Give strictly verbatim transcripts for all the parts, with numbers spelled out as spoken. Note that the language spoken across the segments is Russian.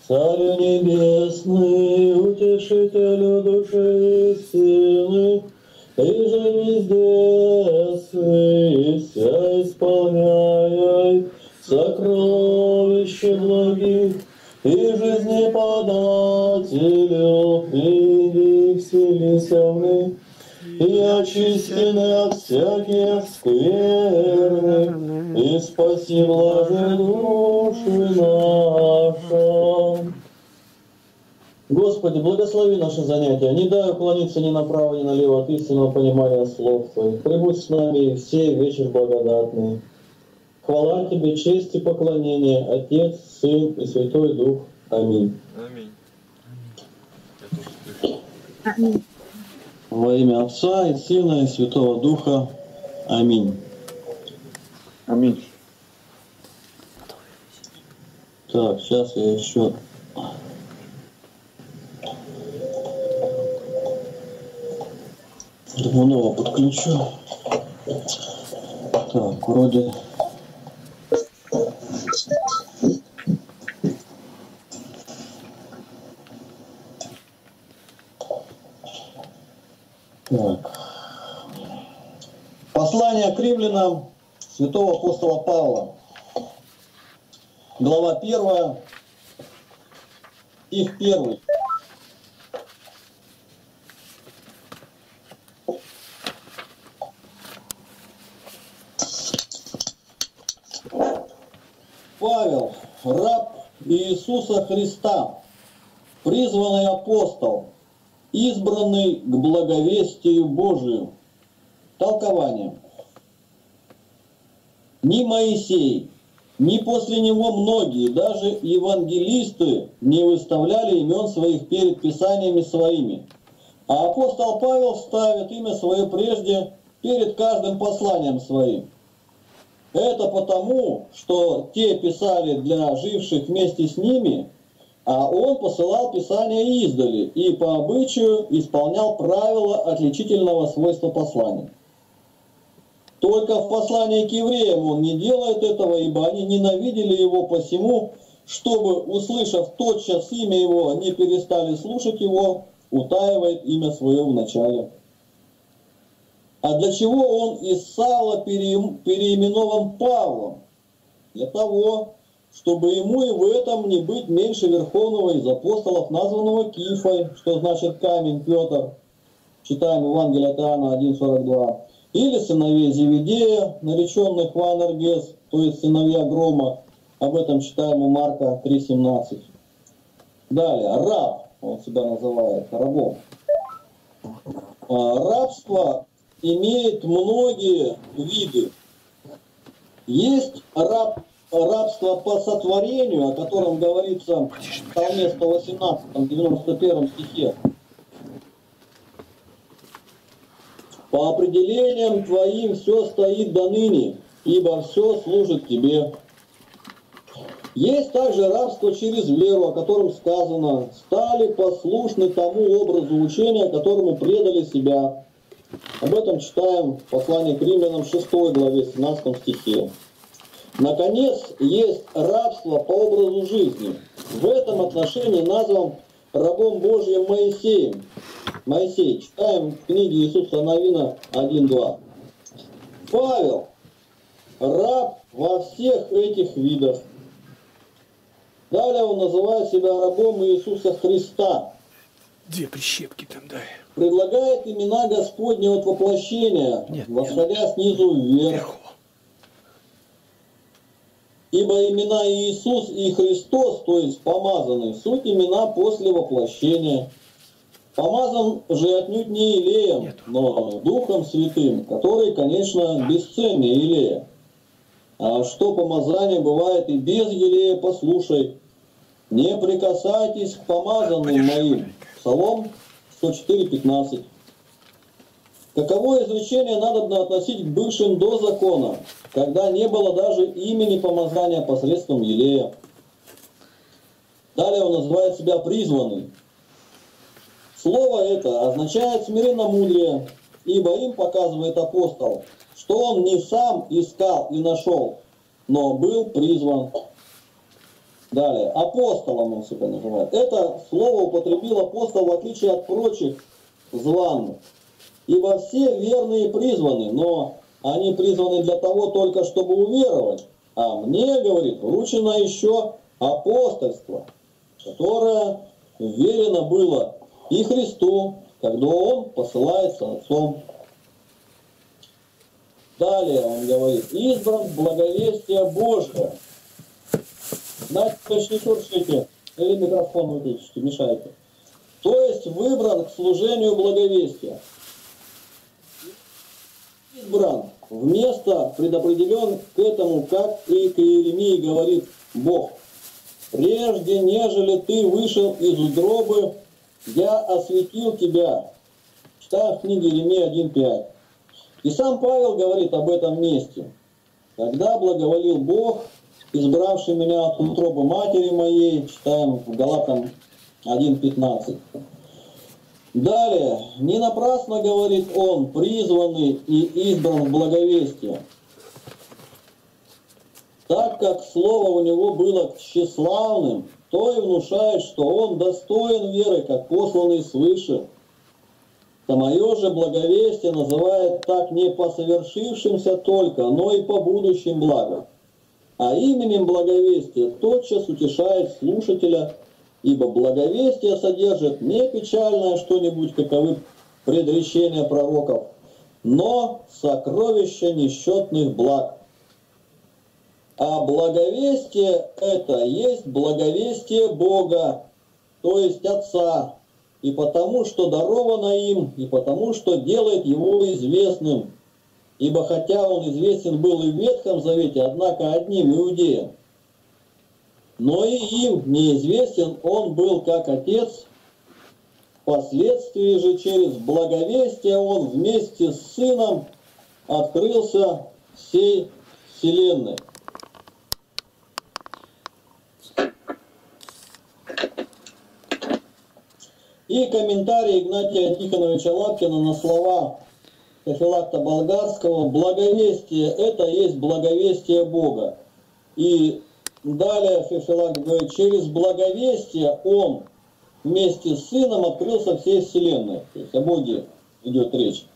Царю небесный, утешителю души истины, ты же везде сы, вся исполняй сокровища благих, и жизнеподателю, приди вселися в них, и очистены от всяких скверных, и спаси блажи души наша. Господи, благослови наше занятие, не дай уклониться ни направо, ни налево от истинного понимания слов Твоих. Прибудь с нами все вечер благодатный. Хвала Тебе, честь и поклонение, Отец, Сын и Святой Дух. Аминь. Аминь. Аминь. Во имя Отца и Сына и Святого Духа. Аминь. Аминь. Так, сейчас я еще Дмунова подключу. Так, вроде... Так. Послание к римлянам святого апостола Павла. Глава первая, стих первый. Павел, раб Иисуса Христа, призванный апостол, избранный к благовестию Божию. Толкование. Ни Моисей, ни после него многие, даже евангелисты, не выставляли имен своих перед писаниями своими. А апостол Павел ставит имя свое прежде перед каждым посланием своим. Это потому, что те писали для живших вместе с ними, а он посылал Писание издали и по обычаю исполнял правила отличительного свойства послания. Только в послании к евреям он не делает этого, ибо они ненавидели его посему, чтобы, услышав тотчас имя его, не перестали слушать его, утаивает имя свое в начале. А для чего он из Савла переименован Павлом? Для того, чтобы ему и в этом не быть меньше верховного из апостолов, названного Кифой, что значит камень, Петр. Читаем Евангелие от Иоанна один сорок два. Или сыновей Зеведея, нареченных Ванергес, то есть сыновья Грома. Об этом читаем у Марка три семнадцать. Далее, раб, он себя называет рабом. Рабство имеет многие виды. Есть раб, рабство по сотворению, о котором говорится в Псалме сто восемнадцатом, девяносто первом стихе. По определениям твоим все стоит до ныне, ибо все служит тебе. Есть также рабство через веру, о котором сказано: стали послушны тому образу учения, которому предали себя. Об этом читаем в послании к римлянам шестой главе семнадцатом стихе. Наконец, есть рабство по образу жизни. В этом отношении назван рабом Божьим Моисеем. Моисей. Читаем в книге Иисуса Навина один два. Павел, раб во всех этих видах. Далее он называет себя рабом Иисуса Христа. Где прищепки там, дай? Предлагает имена Господнего от воплощения, нет, восходя нет. снизу вверх. Ибо имена Иисус и Христос, то есть помазанный, суть имена после воплощения. Помазан же отнюдь не Илеем, нет. но Духом Святым, который, конечно, бесценнее Илея. А что помазание бывает и без Елея, послушай. Не прикасайтесь к помазанным моим. Псалом сто четыре пятнадцать. Каковое изречение надо относить к бывшим до закона, когда не было даже имени помазания посредством Елея. Далее он называет себя призванный. Слово это означает смиренномудрие, ибо им показывает апостол, что он не сам искал и нашел, но был призван. Далее, апостолом он себя называет. Это слово употребил апостол в отличие от прочих званных. Ибо все верные призваны, но они призваны для того только, чтобы уверовать. А мне, говорит, вручено еще апостольство, которое верено было и Христу, когда Он посылается Отцом. Далее он говорит, избран благовестие Божие. Значит, не шуршите, или микрофон выключите, мешаете. То есть выбран к служению благовестия. Избран вместо предопределен к этому, как и к Иеремии говорит Бог. Прежде, нежели ты вышел из утробы, я осветил тебя. Читаем в книге Иеремии один пять. И сам Павел говорит об этом месте. Когда благоволил Бог, избравший меня от утробы матери моей, читаем в Галатам один пятнадцать. Далее, не напрасно, говорит он, призванный и избран в благовестие, так как слово у него было тщеславным, то и внушает, что он достоин веры, как посланный свыше. Самое же благовестие называет так не по совершившимся только, но и по будущим благам. А именем благовестия тотчас утешает слушателя, ибо благовестие содержит не печальное что-нибудь, каковы предречения пророков, но сокровища несчетных благ. А благовестие это есть благовестие Бога, то есть Отца, и потому, что даровано им, и потому, что делает его известным. Ибо хотя он известен был и в Ветхом Завете, однако одним иудеям, но и им неизвестен он был как Отец. Впоследствии же через благовестие он вместе с Сыном открылся всей вселенной. И комментарий Игнатия Тихоновича Лапкина на слова Феофилакта Болгарского: благовестие это есть благовестие Бога. И далее Феофилакт говорит, через благовестие он вместе с Сыном открылся всей вселенной. То есть о Боге идет речь.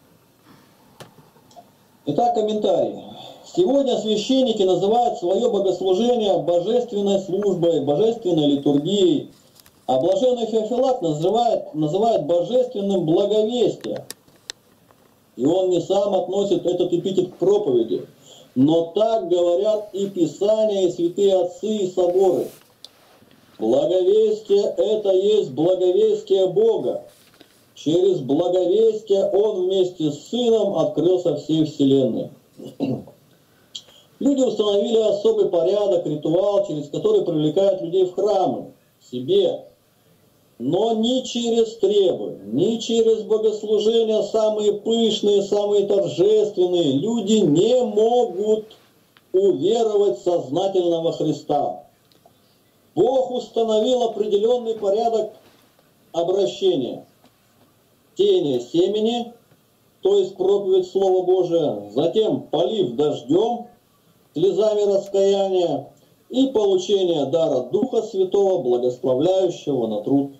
Итак, комментарий. Сегодня священники называют свое богослужение божественной службой, божественной литургией, а блаженный Феофилакт называет, называет божественным благовестием. И он не сам относит этот эпитет к проповеди, но так говорят и Писания, и святые отцы, и соборы. Благовестие это есть благовестие Бога. Через благовестие он вместе с Сыном открылся всей вселенной. Люди установили особый порядок, ритуал, через который привлекают людей в храмы, к себе. Но ни через требы, ни через богослужения самые пышные, самые торжественные люди не могут уверовать в сознательного Христа. Бог установил определенный порядок обращения. Сеяние семени, то есть проповедь Слова Божия, затем полив дождем, слезами раскаяния и получение дара Духа Святого, благословляющего на труд.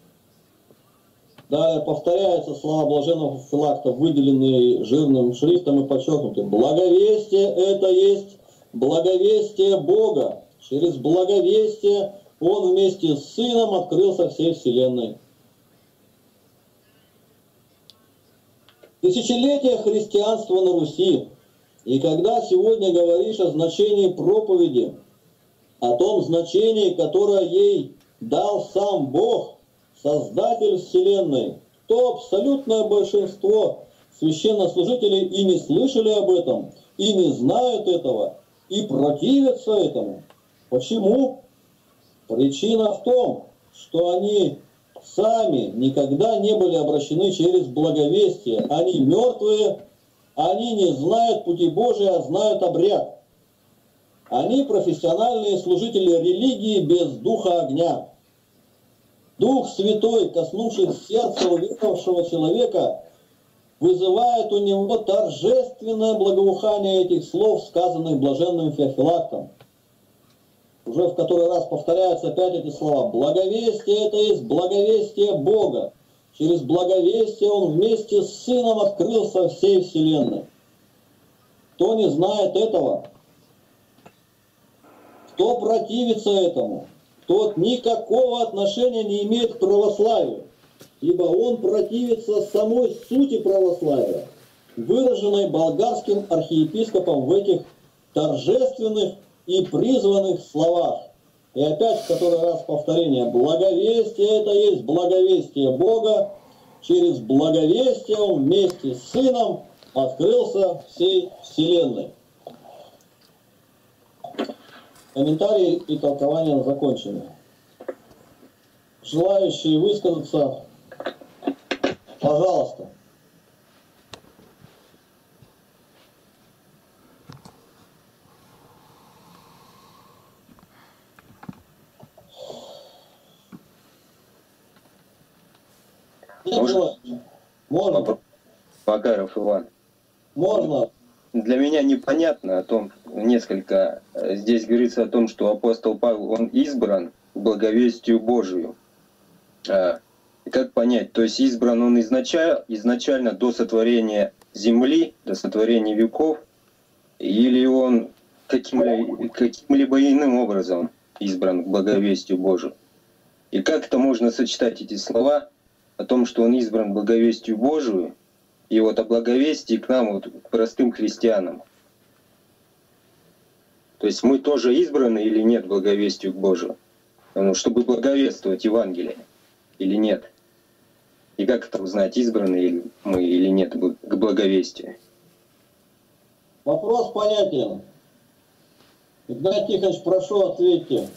Далее повторяются слова блаженного Феофилакта, выделенные жирным шрифтом и подчеркнуты. Благовестие это есть благовестие Бога. Через благовестие он вместе с Сыном открылся всей вселенной. Тысячелетие христианства на Руси. И когда сегодня говоришь о значении проповеди, о том значении, которое ей дал сам Бог, Создатель вселенной, то абсолютное большинство священнослужителей и не слышали об этом, и не знают этого, и противятся этому. Почему? Причина в том, что они сами никогда не были обращены через благовестие. Они мертвые, они не знают пути Божии, а знают обряд. Они профессиональные служители религии без духа огня. Дух Святой, коснувшись сердца уверовавшего человека, вызывает у него торжественное благоухание этих слов, сказанных блаженным Феофилактом. уже в который раз повторяются опять эти слова. Благовестие — это есть благовестие Бога. Через благовестие Он вместе с Сыном открылся всей вселенной. Кто не знает этого, кто противится этому, тот никакого отношения не имеет к православию, ибо он противится самой сути православия, выраженной болгарским архиепископом в этих торжественных и призванных словах. И опять в который раз повторение. Благовестие — это есть благовестие Бога. Через благовестие Он вместе с Сыном открылся всей вселенной. Комментарии и толкования закончены. Желающие высказаться, пожалуйста. Можно? Можно. Макаров Иван. Можно. Для меня непонятно о том, несколько, здесь говорится о том, что апостол Павел, он избран к благовестию Божию. А, как понять? То есть избран он изначально, изначально до сотворения земли, до сотворения веков, или он каким-либо, каким-либо иным образом избран к благовестию Божию? И как это можно сочетать эти слова о том, что он избран к благовестию Божию, и вот о благовестии к нам, вот, к простым христианам? То есть мы тоже избраны или нет к благовестию к Божию? Ну, чтобы благовествовать Евангелие или нет? И как это узнать, избраны мы или нет к благовестию? Вопрос понятен. Игнатий Тихонович, прошу, ответьте.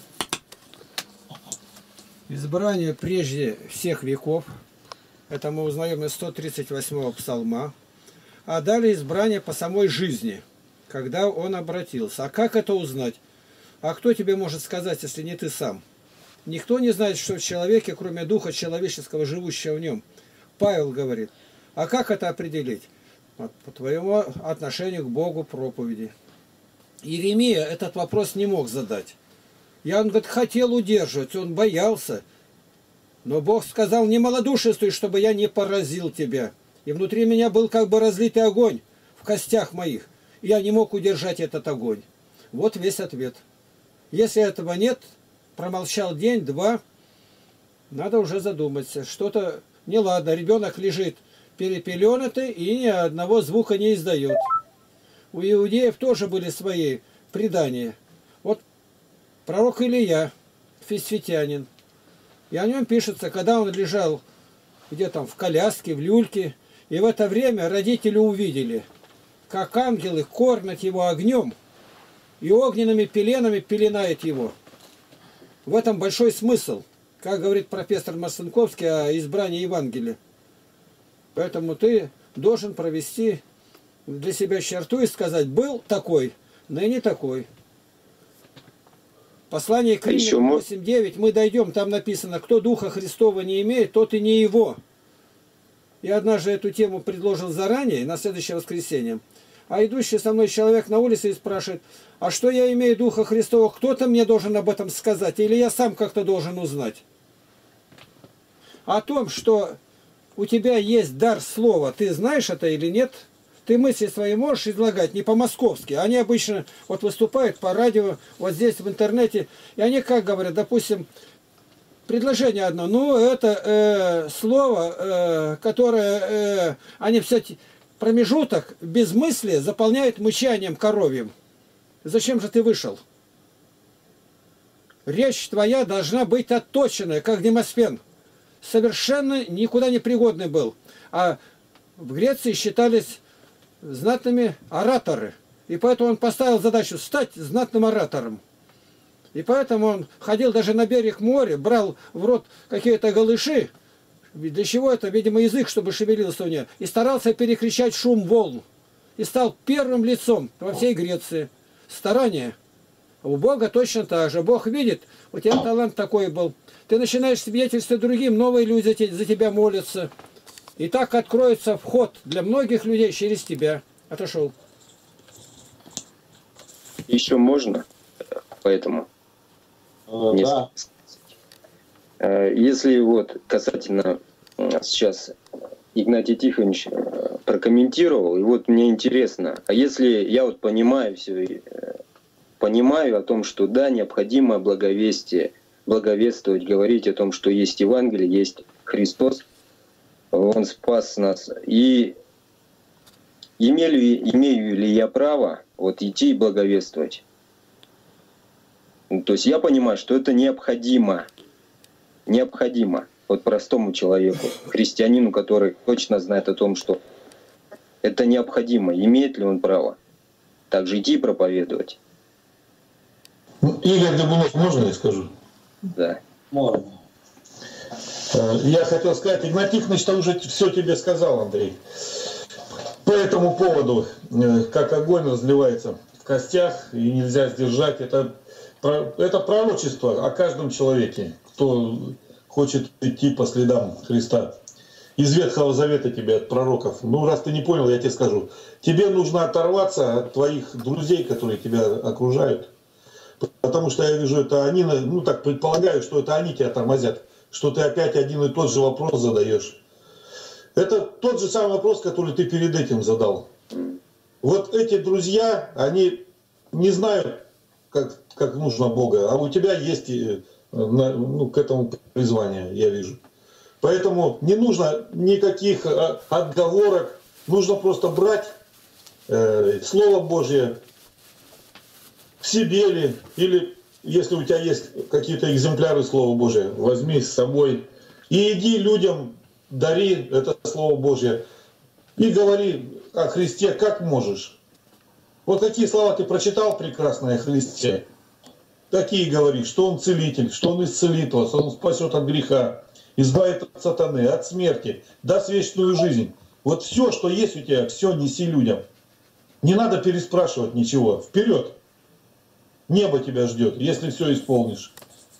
Избрание прежде всех веков. Это мы узнаем из сто тридцать восьмого псалма. А далее избрание по самой жизни, когда он обратился. А как это узнать? А кто тебе может сказать, если не ты сам? Никто не знает, что в человеке, кроме духа человеческого, живущего в нем. Павел говорит. А как это определить? Вот, по твоему отношению к Богу проповеди. Иеремия этот вопрос не мог задать. Я, он говорит, хотел удерживать, он боялся. Но Бог сказал, не малодушествуй, чтобы я не поразил тебя. И внутри меня был как бы разлитый огонь в костях моих. И я не мог удержать этот огонь. Вот весь ответ. Если этого нет, промолчал день, два, надо уже задуматься. Что-то неладно. Ребенок лежит перепеленатый и ни одного звука не издает. У иудеев тоже были свои предания. Вот пророк Илия, фисфитянин, и о нем пишется, когда он лежал где там в коляске, в люльке, и в это время родители увидели, как ангелы кормят его огнем и огненными пеленами пеленает его. В этом большой смысл, как говорит профессор Марсенковский о избрании Евангелия. Поэтому ты должен провести для себя черту и сказать, был такой, ныне такой. Послание к Римлянам восемь девять мы дойдем, там написано, кто Духа Христова не имеет, тот и не его. Я однажды эту тему предложил заранее, на следующее воскресенье. А идущий со мной человек на улице и спрашивает, а что я имею Духа Христова, кто-то мне должен об этом сказать, или я сам как-то должен узнать? О том, что у тебя есть дар слова, ты знаешь это или нет? Ты мысли свои можешь излагать не по-московски. Они обычно вот выступают по радио, вот здесь в интернете. И они как говорят, допустим, предложение одно. Ну, это э, слово, э, которое э, они все промежуток без мысли заполняют мычанием коровьим. Зачем же ты вышел? Речь твоя должна быть отточенная, как Демосфен. Совершенно никуда не пригодный был. А в Греции считались знатными ораторы. И поэтому он поставил задачу стать знатным оратором. И поэтому он ходил даже на берег моря, брал в рот какие-то голыши. Для чего это? Видимо, язык, чтобы шевелился у него. И старался перекричать шум волн. И стал первым лицом во всей Греции. Старание. У Бога точно так же. Бог видит, у тебя талант такой был. Ты начинаешь свидетельствовать другим, новые люди за тебя молятся. И так откроется вход для многих людей через тебя. Отошел. Еще можно? Поэтому. Э, Несколько. Да. Э, Если вот касательно э, сейчас Игнатий Тихонович э, прокомментировал, и вот мне интересно, а если я вот понимаю все, понимаю о том, что да, необходимо благовестие, благовествовать, говорить о том, что есть Евангелие, есть Христос, Он спас нас, и имею, имею ли я право вот идти и благовествовать? Ну, то есть я понимаю, что это необходимо, необходимо вот простому человеку, христианину, который точно знает о том, что это необходимо. Имеет ли он право также идти и проповедовать? Ну, Игорь Дыбунов, можно я скажу? Да. Можно. Э, Я хотел сказать, Игнатий Тихонович уже все тебе сказал, Андрей. По этому поводу, э, как огонь разливается в костях и нельзя сдержать, это, про- это пророчество о каждом человеке, кто хочет идти по следам Христа. Из Ветхого Завета тебе, от пророков. Ну, раз ты не понял, я тебе скажу. Тебе нужно оторваться от твоих друзей, которые тебя окружают. Потому что я вижу, это они, ну так предполагаю, что это они тебя тормозят. Что ты опять один и тот же вопрос задаешь. Это тот же самый вопрос, который ты перед этим задал. Вот эти друзья, они не знают, как, как нужно Бога, а у тебя есть э, на- ну, к этому призвание, я вижу. Поэтому не нужно никаких э, отговорок, нужно просто брать э, Слово Божье в себе ли, или если у тебя есть какие-то экземпляры Слова Божия, возьми с собой и иди людям, дари это Слово Божье и говори о Христе как можешь. Вот какие слова ты прочитал прекрасные о Христе, такие говори, что Он целитель, что Он исцелит вас, Он спасет от греха, избавит от сатаны, от смерти, даст вечную жизнь. Вот все, что есть у тебя, все неси людям. Не надо переспрашивать ничего. Вперед! Небо тебя ждет, если все исполнишь.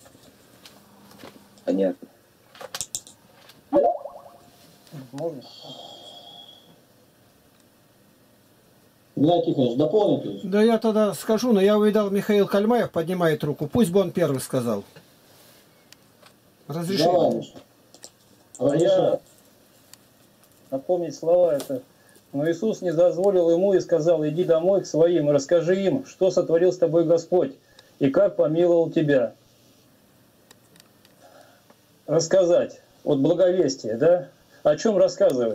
Понятно. Можно? Игнатий Тихонович, дополните? Да я тогда скажу, но я увидал, Михаил Кальмаев поднимает руку. Пусть бы он первый сказал. Разрешите. Давай, Миша. А я напомнить слова это. Но Иисус не дозволил ему и сказал: иди домой к своим и расскажи им, что сотворил с тобой Господь и как помиловал тебя. Рассказать. Вот благовестие, да? О чем рассказывать?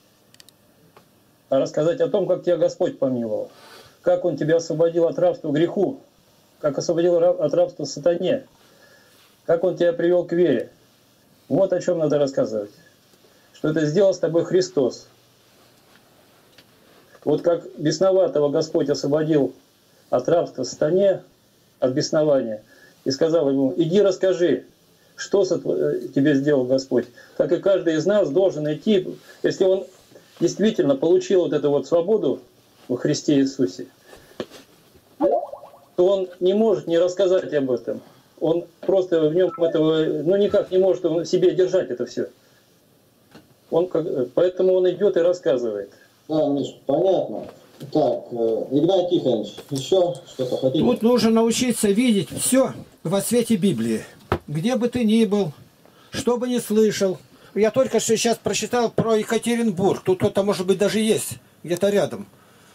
А рассказать о том, как тебя Господь помиловал. Как Он тебя освободил от рабства греху. Как освободил от рабства сатане. Как Он тебя привел к вере. Вот о чем надо рассказывать. Что это сделал с тобой Христос. Вот как бесноватого Господь освободил от рабства сатане, от беснования, и сказал ему: иди расскажи, что тебе сделал Господь. Так и каждый из нас должен идти, если он действительно получил вот эту вот свободу во Христе Иисусе, то он не может не рассказать об этом. Он просто в нем этого, ну никак не может в себе держать это все. Он, поэтому он идет и рассказывает. Да, Миш, понятно. Так, э, Игнатий Тихонович, еще что-то хотите? Тут нужно научиться видеть все во свете Библии. Где бы ты ни был, что бы ни слышал. Я только что сейчас прочитал про Екатеринбург. Тут кто-то, может быть, даже есть, где-то рядом.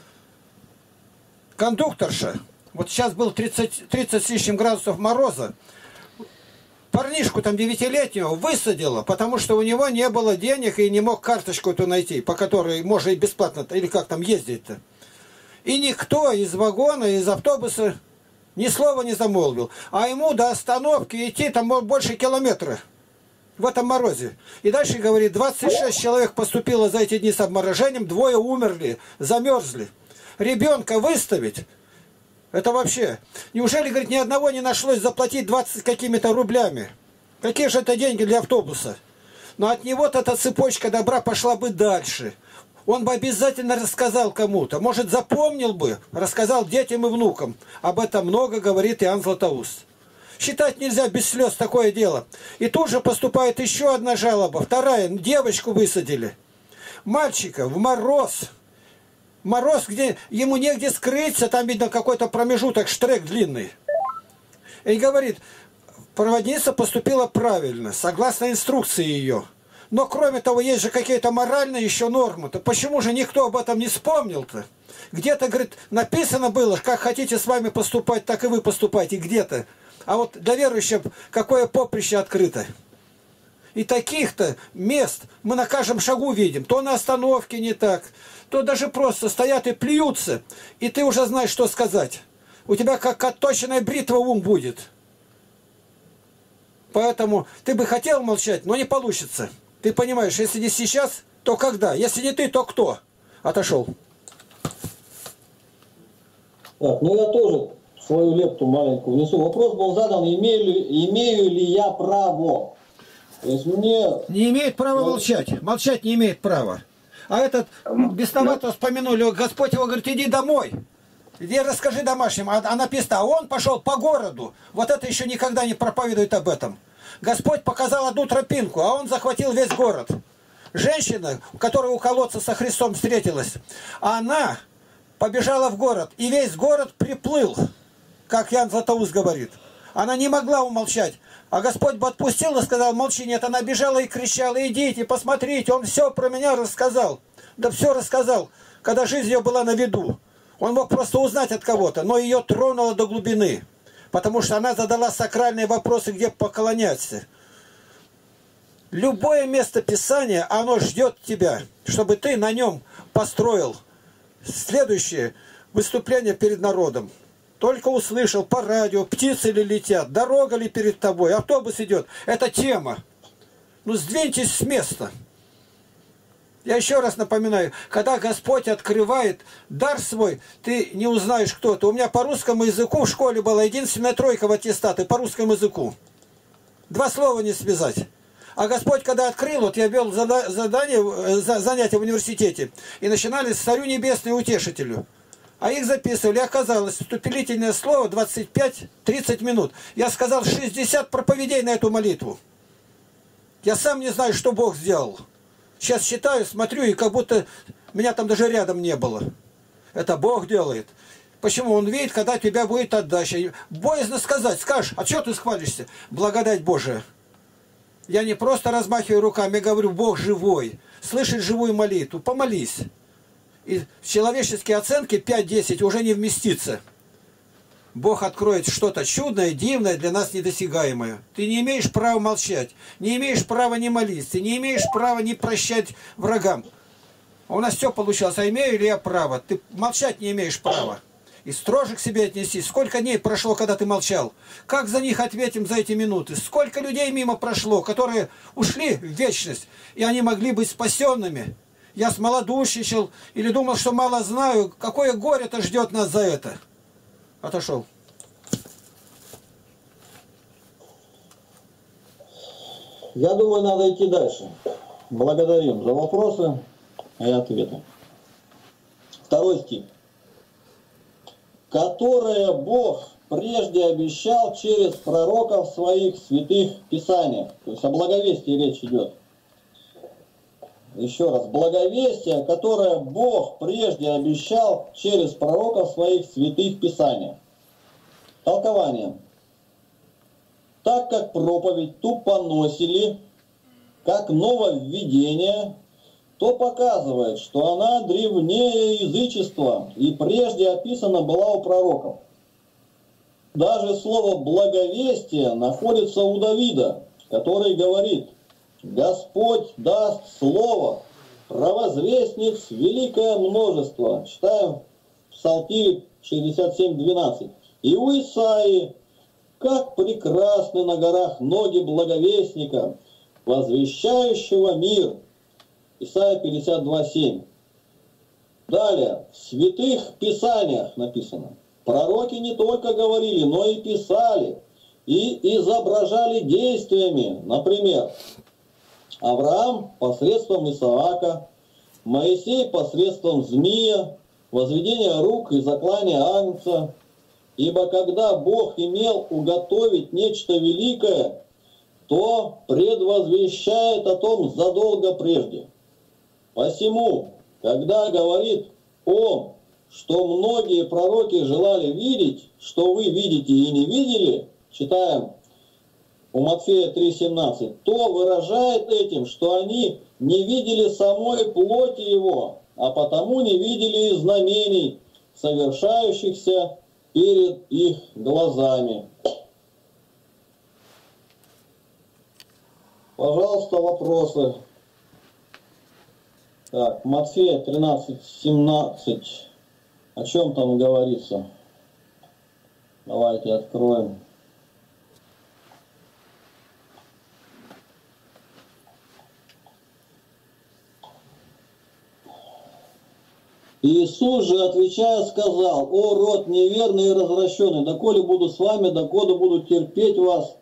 Кондукторша. Вот сейчас был тридцать, тридцать с лишним градусов мороза. Парнишку там девятилетнего высадило, потому что у него не было денег и не мог карточку эту найти, по которой можно и бесплатно, или как там ездить-то. И никто из вагона, из автобуса ни слова не замолвил. А ему до остановки идти там больше километра в этом морозе. И дальше говорит, двадцать шесть человек поступило за эти дни с обморожением, двое умерли, замерзли. Ребенка выставить, это вообще... Неужели, говорит, ни одного не нашлось заплатить двадцать какими-то рублями? Какие же это деньги для автобуса? Но от него-то эта цепочка добра пошла бы дальше. Он бы обязательно рассказал кому-то. Может, запомнил бы, рассказал детям и внукам. Об этом много говорит Иоанн Златоуст. Считать нельзя без слез такое дело. И тут же поступает еще одна жалоба. Вторая. Девочку высадили. Мальчика в мороз. Мороз, где ему негде скрыться. Там видно какой-то промежуток, штрек длинный. И говорит, проводница поступила правильно, согласно инструкции ее. Но кроме того, есть же какие-то моральные еще нормы. То почему же никто об этом не вспомнил-то? Где-то, говорит, написано было, как хотите с вами поступать, так и вы поступайте. Где-то. А вот для верующих какое поприще открыто. И таких-то мест мы на каждом шагу видим. То на остановке не так, то даже просто стоят и плюются. И ты уже знаешь, что сказать. У тебя как отточенная бритва ум будет. Поэтому ты бы хотел молчать, но не получится. Ты понимаешь, если не сейчас, то когда? Если не ты, то кто? Отошел. Так, ну я тоже свою лепту маленькую внесу. Вопрос был задан, имею ли, имею ли я право. То есть мне... Не имеет права молчать. Молчать не имеет права. А этот бесновато вспомянули, Господь его говорит, иди домой. Иди расскажи домашним. А, а написано, а он пошел по городу. Вот это еще никогда не проповедует об этом. Господь показал одну тропинку, а он захватил весь город. Женщина, которая у колодца со Христом встретилась, она побежала в город, и весь город приплыл, как Ян Златоуст говорит. Она не могла умолчать. А Господь бы отпустил и сказал, молчи. Нет, она бежала и кричала, идите, посмотрите, он все про меня рассказал. Да все рассказал, когда жизнь ее была на виду. Он мог просто узнать от кого-то, но ее тронуло до глубины. Потому что она задала сакральные вопросы, где поклоняться. Любое место Писания, оно ждет тебя, чтобы ты на нем построил следующее выступление перед народом. Только услышал по радио, птицы ли летят, дорога ли перед тобой, автобус идет. Это тема. Ну сдвиньтесь с места. Я еще раз напоминаю, когда Господь открывает дар свой, ты не узнаешь, кто это. У меня по русскому языку в школе была единственная тройка в аттестате, по русскому языку. Два слова не связать. А Господь, когда открыл, вот я вел задание, занятия в университете, и начинали с Царю Небесному Утешителю. А их записывали, оказалось, вступительное слово двадцать пять тридцать минут. Я сказал шестьдесят проповедей на эту молитву. Я сам не знаю, что Бог сделал. Сейчас считаю, смотрю, и как будто меня там даже рядом не было. Это Бог делает. Почему? Он видит, когда тебя будет отдача. Боязно сказать, скажешь, а что ты схвалишься? Благодать Божия. Я не просто размахиваю руками, я говорю, Бог живой. Слышит живую молитву, помолись. И в человеческие оценки пять-десять уже не вместится. Бог откроет что-то чудное, дивное, для нас недосягаемое. Ты не имеешь права молчать, не имеешь права не молиться, не имеешь права не прощать врагам. У нас все получалось, а имею ли я право? Ты молчать не имеешь права. И строже к себе отнесись. Сколько дней прошло, когда ты молчал? Как за них ответим за эти минуты? Сколько людей мимо прошло, которые ушли в вечность, и они могли быть спасенными? Я смолодушничал или думал, что мало знаю. Какое горе-то ждет нас за это? Отошел. Я думаю, надо идти дальше. Благодарим за вопросы и ответы. Второй стих. Которое Бог прежде обещал через пророков своих святых писаниях. То есть о благовестии речь идет. Еще раз. Благовестие, которое Бог прежде обещал через пророков своих святых писаниях. Толкование. Так как проповедь ту поносили, как нововведение, то показывает, что она древнее язычества и прежде описана была у пророков. Даже слово «благовестие» находится у Давида, который говорит: «Господь даст слово, провозвестниц великое множество». Читаем в Псалтире шестьдесят семь двенадцать. И у Исаии: «Как прекрасны на горах ноги благовестника, возвещающего мир». Исайя пятьдесят два семь. Далее, в святых писаниях написано: пророки не только говорили, но и писали, и изображали действиями. Например, Авраам посредством Исаака, Моисей посредством змея, возведение рук и заклание агнца. Ибо когда Бог имел уготовить нечто великое, то предвозвещает о том задолго прежде. Посему, когда говорит Он, что многие пророки желали видеть, что вы видите и не видели, читаем у Матфея три семнадцать, то выражает этим, что они не видели самой плоти его, а потому не видели и знамений, совершающихся перед их глазами. Пожалуйста, вопросы. Так, Матфея тринадцать семнадцать. О чем там говорится? Давайте откроем. Иисус же, отвечая, сказал: «О, род неверный и развращенный, доколе буду с вами, доколе буду терпеть вас,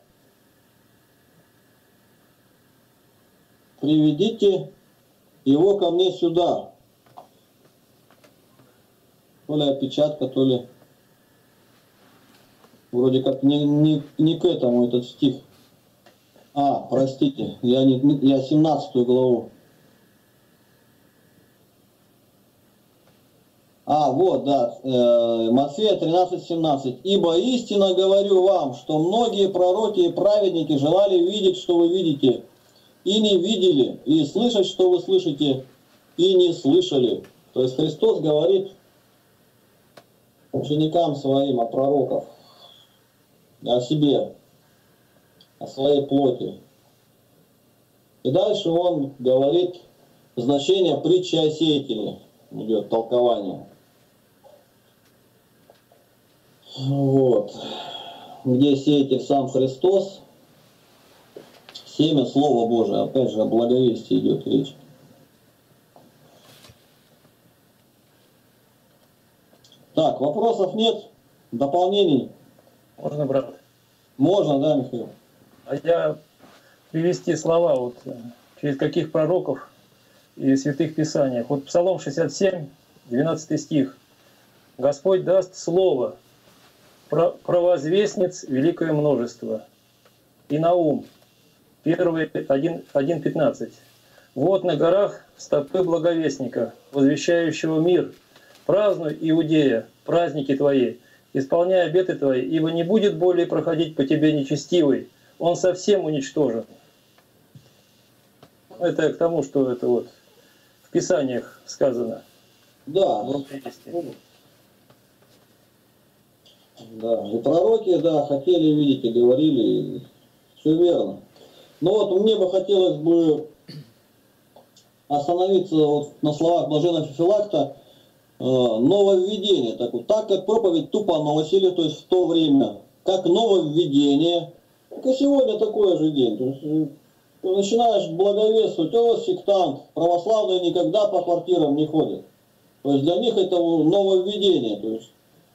приведите его ко мне сюда». То ли опечатка, то ли вроде как не, не, не к этому этот стих. А, простите, я, не, я семнадцатую главу. А, вот, да, э, Матфея тринадцать семнадцать. «Ибо истинно говорю вам, что многие пророки и праведники желали видеть, что вы видите, и не видели, и слышать, что вы слышите, и не слышали». То есть Христос говорит ученикам своим о пророках, о себе, о своей плоти. И дальше он говорит значение притчи о сеятеле, идет толкование. Вот. Где сеятель сам Христос, семя Слова Божие, опять же о благовестии идет речь. Так, вопросов нет? Дополнений? Можно, брат? Можно, да, Михаил? А я привести слова, вот, через каких пророков и святых писаниях. Вот Псалом шестьдесят семь, двенадцатый стих. «Господь даст слово, провозвестниц великое множество». И Наум, первый, один пятнадцать. «Вот на горах стопы благовестника, возвещающего мир. Празднуй, Иудея, праздники твои, исполняй обеты твои, ибо не будет более проходить по тебе нечестивый, он совсем уничтожен». Это к тому, что это вот в Писаниях сказано. Да. Да, и пророки, да, хотели видеть и говорили, все верно. Но вот мне бы хотелось бы остановиться вот на словах блаженного Феофилакта, э, нововведение, так, вот, так как проповедь тупоносили, то есть в то время, как нововведение, так и сегодня такой же день. То есть, ты начинаешь благовествовать: о, сектант, православные никогда по квартирам не ходят. То есть для них это нововведение. То есть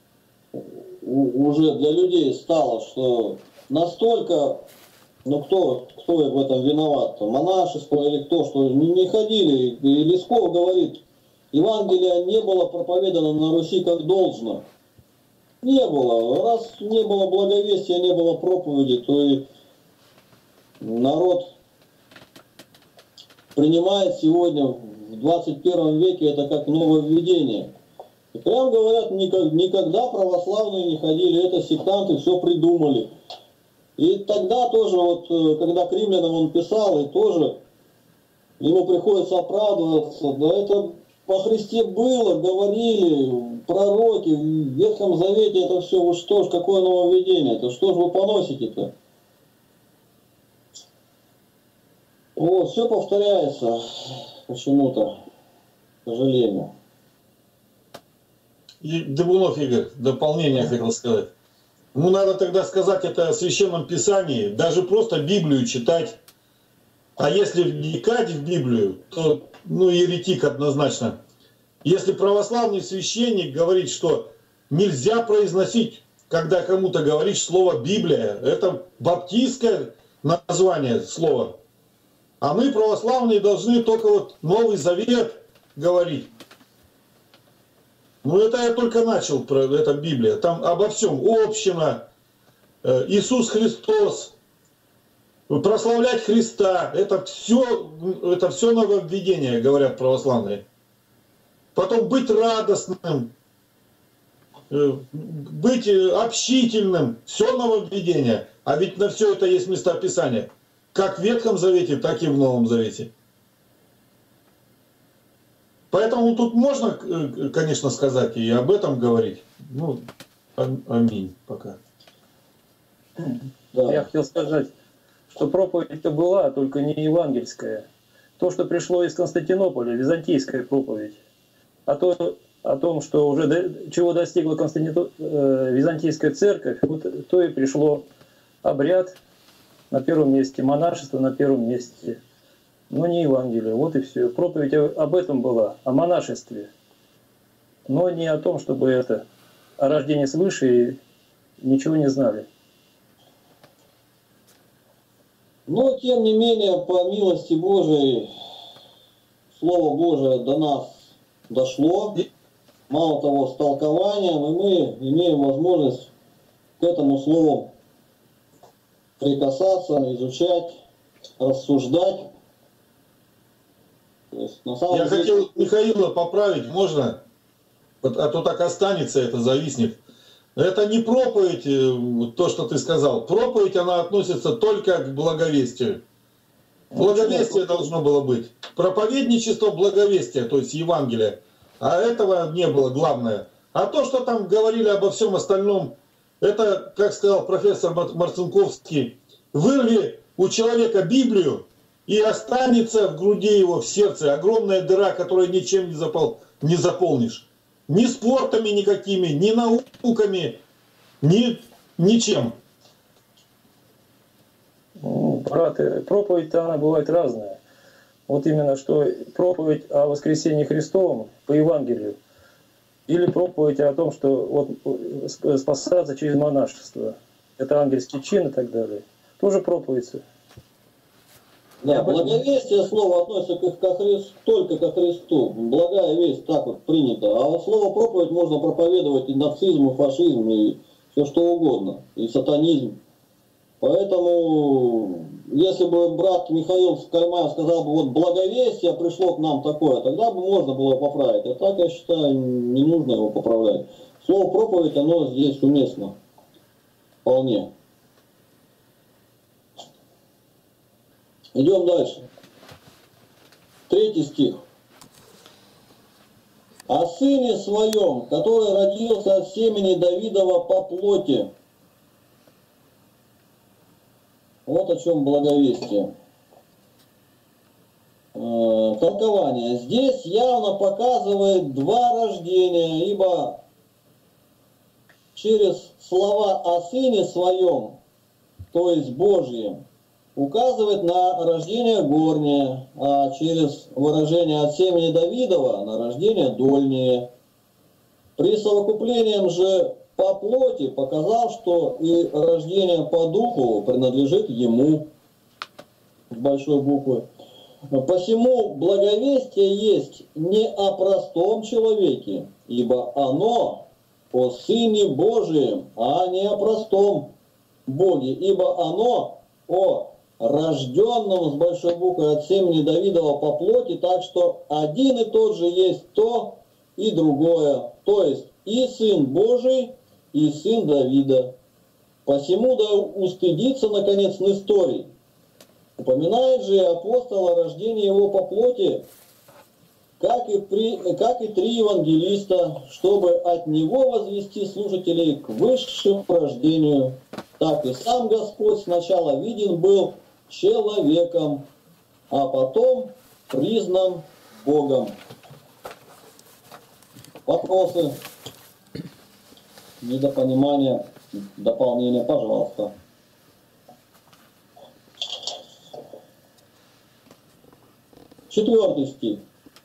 уже для людей стало, что настолько, ну кто, кто в этом виноват, монашество или кто, что не ходили. И Лесков говорит, Евангелие не было проповедано на Руси как должно. Не было. Раз не было благовестия, не было проповеди, то и народ принимает сегодня в двадцать первом веке это как нововведение. И прям говорят, никогда православные не ходили, это сектанты все придумали. И тогда тоже, вот, когда к римлянам он писал, и тоже ему приходится оправдываться, да это по Христе было, говорили, пророки, в Ветхом Завете это все, вы что ж, какое нововведение, это что ж вы поносите-то? Вот, все повторяется почему-то, к сожалению. И Дыбунов Игорь, дополнение хотел сказать. Ну, надо тогда сказать это о Священном Писании, даже просто Библию читать. А если вникать в Библию, то, ну, еретик однозначно. Если православный священник говорит, что нельзя произносить, когда кому-то говоришь слово Библия, это баптистское название слова. А мы, православные, должны только вот Новый Завет говорить. Ну, это я только начал, про это Библия. Там обо всем. Община, Иисус Христос, прославлять Христа. Это все, это все нововведение, говорят православные. Потом быть радостным. быть общительным, все нововведение. А ведь на все это есть места Писания. Как в Ветхом Завете, так и в Новом Завете. Поэтому тут можно, конечно, сказать и об этом говорить. Ну, аминь пока. Да. Я хотел сказать, что проповедь-то была, только не евангельская. То, что пришло из Константинополя, византийская проповедь. А то, о том, что уже до, чего достигла Константино, э, византийская церковь, вот то и пришло обряд на первом месте, монашество на первом месте. Но не Евангелие, вот и все. Проповедь об этом была, о монашестве. Но не о том, чтобы это, о рождении свыше и ничего не знали. Но, тем не менее, по милости Божией, Слово Божие до нас дошло. Мало того, с толкованием, и мы имеем возможность к этому Слову прикасаться, изучать, рассуждать. То есть, на самом Я деле... хотел Михаила поправить, можно? А то так останется, это зависнет. Это не проповедь, то, что ты сказал. Проповедь, она относится только к благовестию. Благовестие должно было быть. Проповедничество благовестия, то есть Евангелие. А этого не было главное. А то, что там говорили обо всем остальном, это, как сказал профессор Марцинковский, вырви у человека Библию, и останется в груди его, в сердце, огромная дыра, которую ничем не, запол... не заполнишь. Ни спортами никакими, ни науками, ни ничем. Ну, брат, проповедь-то она бывает разная. Вот именно что проповедь о воскресении Христовом по Евангелию, или проповедь о том, что вот спасаться через монашество. Это ангельский чин и так далее. Тоже проповедь. Да, благовестие слово относится к, ко Христу, только ко Христу. Благая весть, так вот принято. А вот слово проповедь можно проповедовать и нацизм, и фашизм, и все что угодно, и сатанизм. Поэтому, если бы брат Михаил Кальмаев сказал бы, вот благовестие пришло к нам такое, тогда бы можно было поправить. А так, я считаю, не нужно его поправлять. Слово проповедь, оно здесь уместно. Вполне. Идем дальше. Третий стих. «О сыне своем, который родился от семени Давидова по плоти». Вот о чем благовестие. Э, толкование. Здесь явно показывает два рождения, ибо через слова о сыне своем, то есть Божьем, указывает на рождение горнее, а через выражение от семени Давидова на рождение дольнее. Присовокуплением же по плоти показал, что и рождение по духу принадлежит ему, с большой буквы. Посему благовестие есть не о простом человеке, ибо оно о Сыне Божием, а не о простом Боге, ибо оно о рожденном с большой буквы от семени Давидова по плоти, так что один и тот же есть то и другое, то есть и Сын Божий, и сын Давида. Посему да устыдится, наконец, Несторий. Упоминает же апостол о рождении его по плоти, как и, при, как и три евангелиста, чтобы от него возвести слушателей к высшему рождению. Так и сам Господь сначала виден был человеком, а потом признан Богом. Вопросы? Недопонимание, дополнение, пожалуйста. Четвертый стих.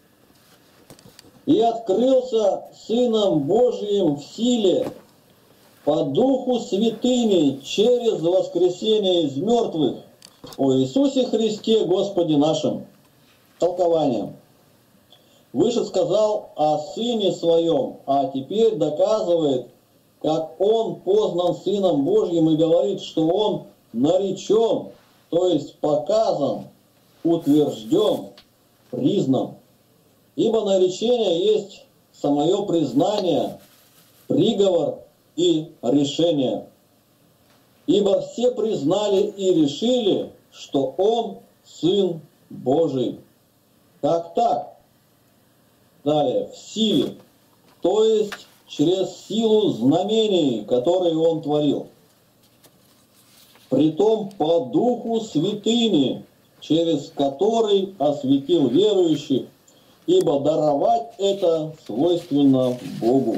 «И открылся Сыном Божиим в силе, по Духу Святыми, через воскресение из мертвых, о Иисусе Христе Господе нашим». Толкование. Выше сказал о Сыне Своем, а теперь доказывает, как Он познан Сыном Божьим, и говорит, что Он наречен, то есть показан, утвержден, признан. Ибо наречение есть самое признание, приговор и решение. Ибо все признали и решили, что Он Сын Божий. Как так? Далее, в силе, то есть через силу знамений, которые Он творил. Притом по духу святыни, через который осветил верующих, ибо даровать это свойственно Богу.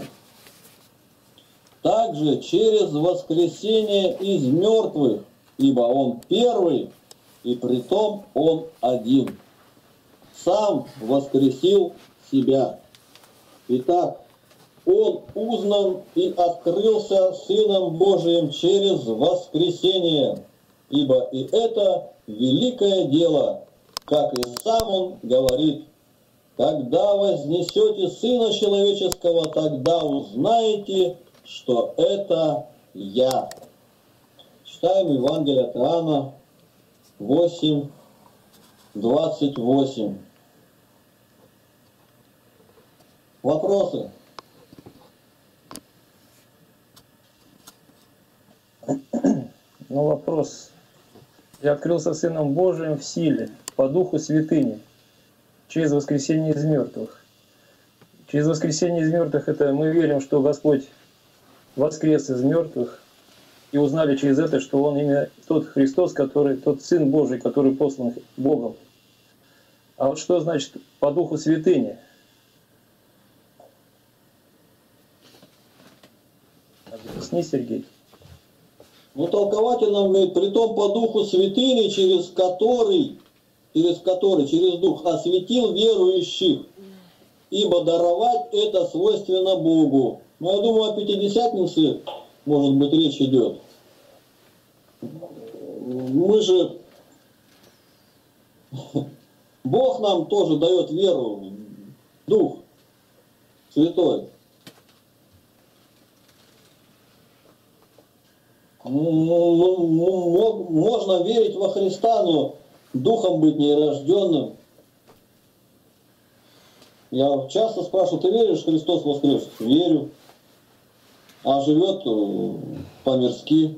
Также через воскресение из мертвых, ибо Он первый, и притом Он один. Сам воскресил себя. Итак, Он узнан и открылся Сыном Божиим через воскресение, ибо и это великое дело, как и сам Он говорит: когда вознесете Сына Человеческого, тогда узнаете, что это Я. Читаем Евангелие от Иоанна восемь, двадцать восемь. Вопросы? Ну, вопрос. Я открылся Сыном Божиим в силе, по духу святыни, через воскресение из мертвых. Через воскресение из мертвых это мы верим, что Господь воскрес из мертвых, и узнали через это, что Он именно тот Христос, который, тот Сын Божий, который послан Богом. А вот что значит по духу святыни? Объясни, Сергей. Ну, толкователь нам говорит, притом по духу святыни, через который, через который, через дух осветил верующих, ибо даровать это свойственно Богу. Ну, я думаю, о Пятидесятнице, может быть, речь идет. Мы же... Бог нам тоже дает веру, Дух Святой. Можно верить во Христа, но духом быть нерожденным. Я часто спрашиваю: ты веришь, Христос воскрес? Верю. А живет по-мирски.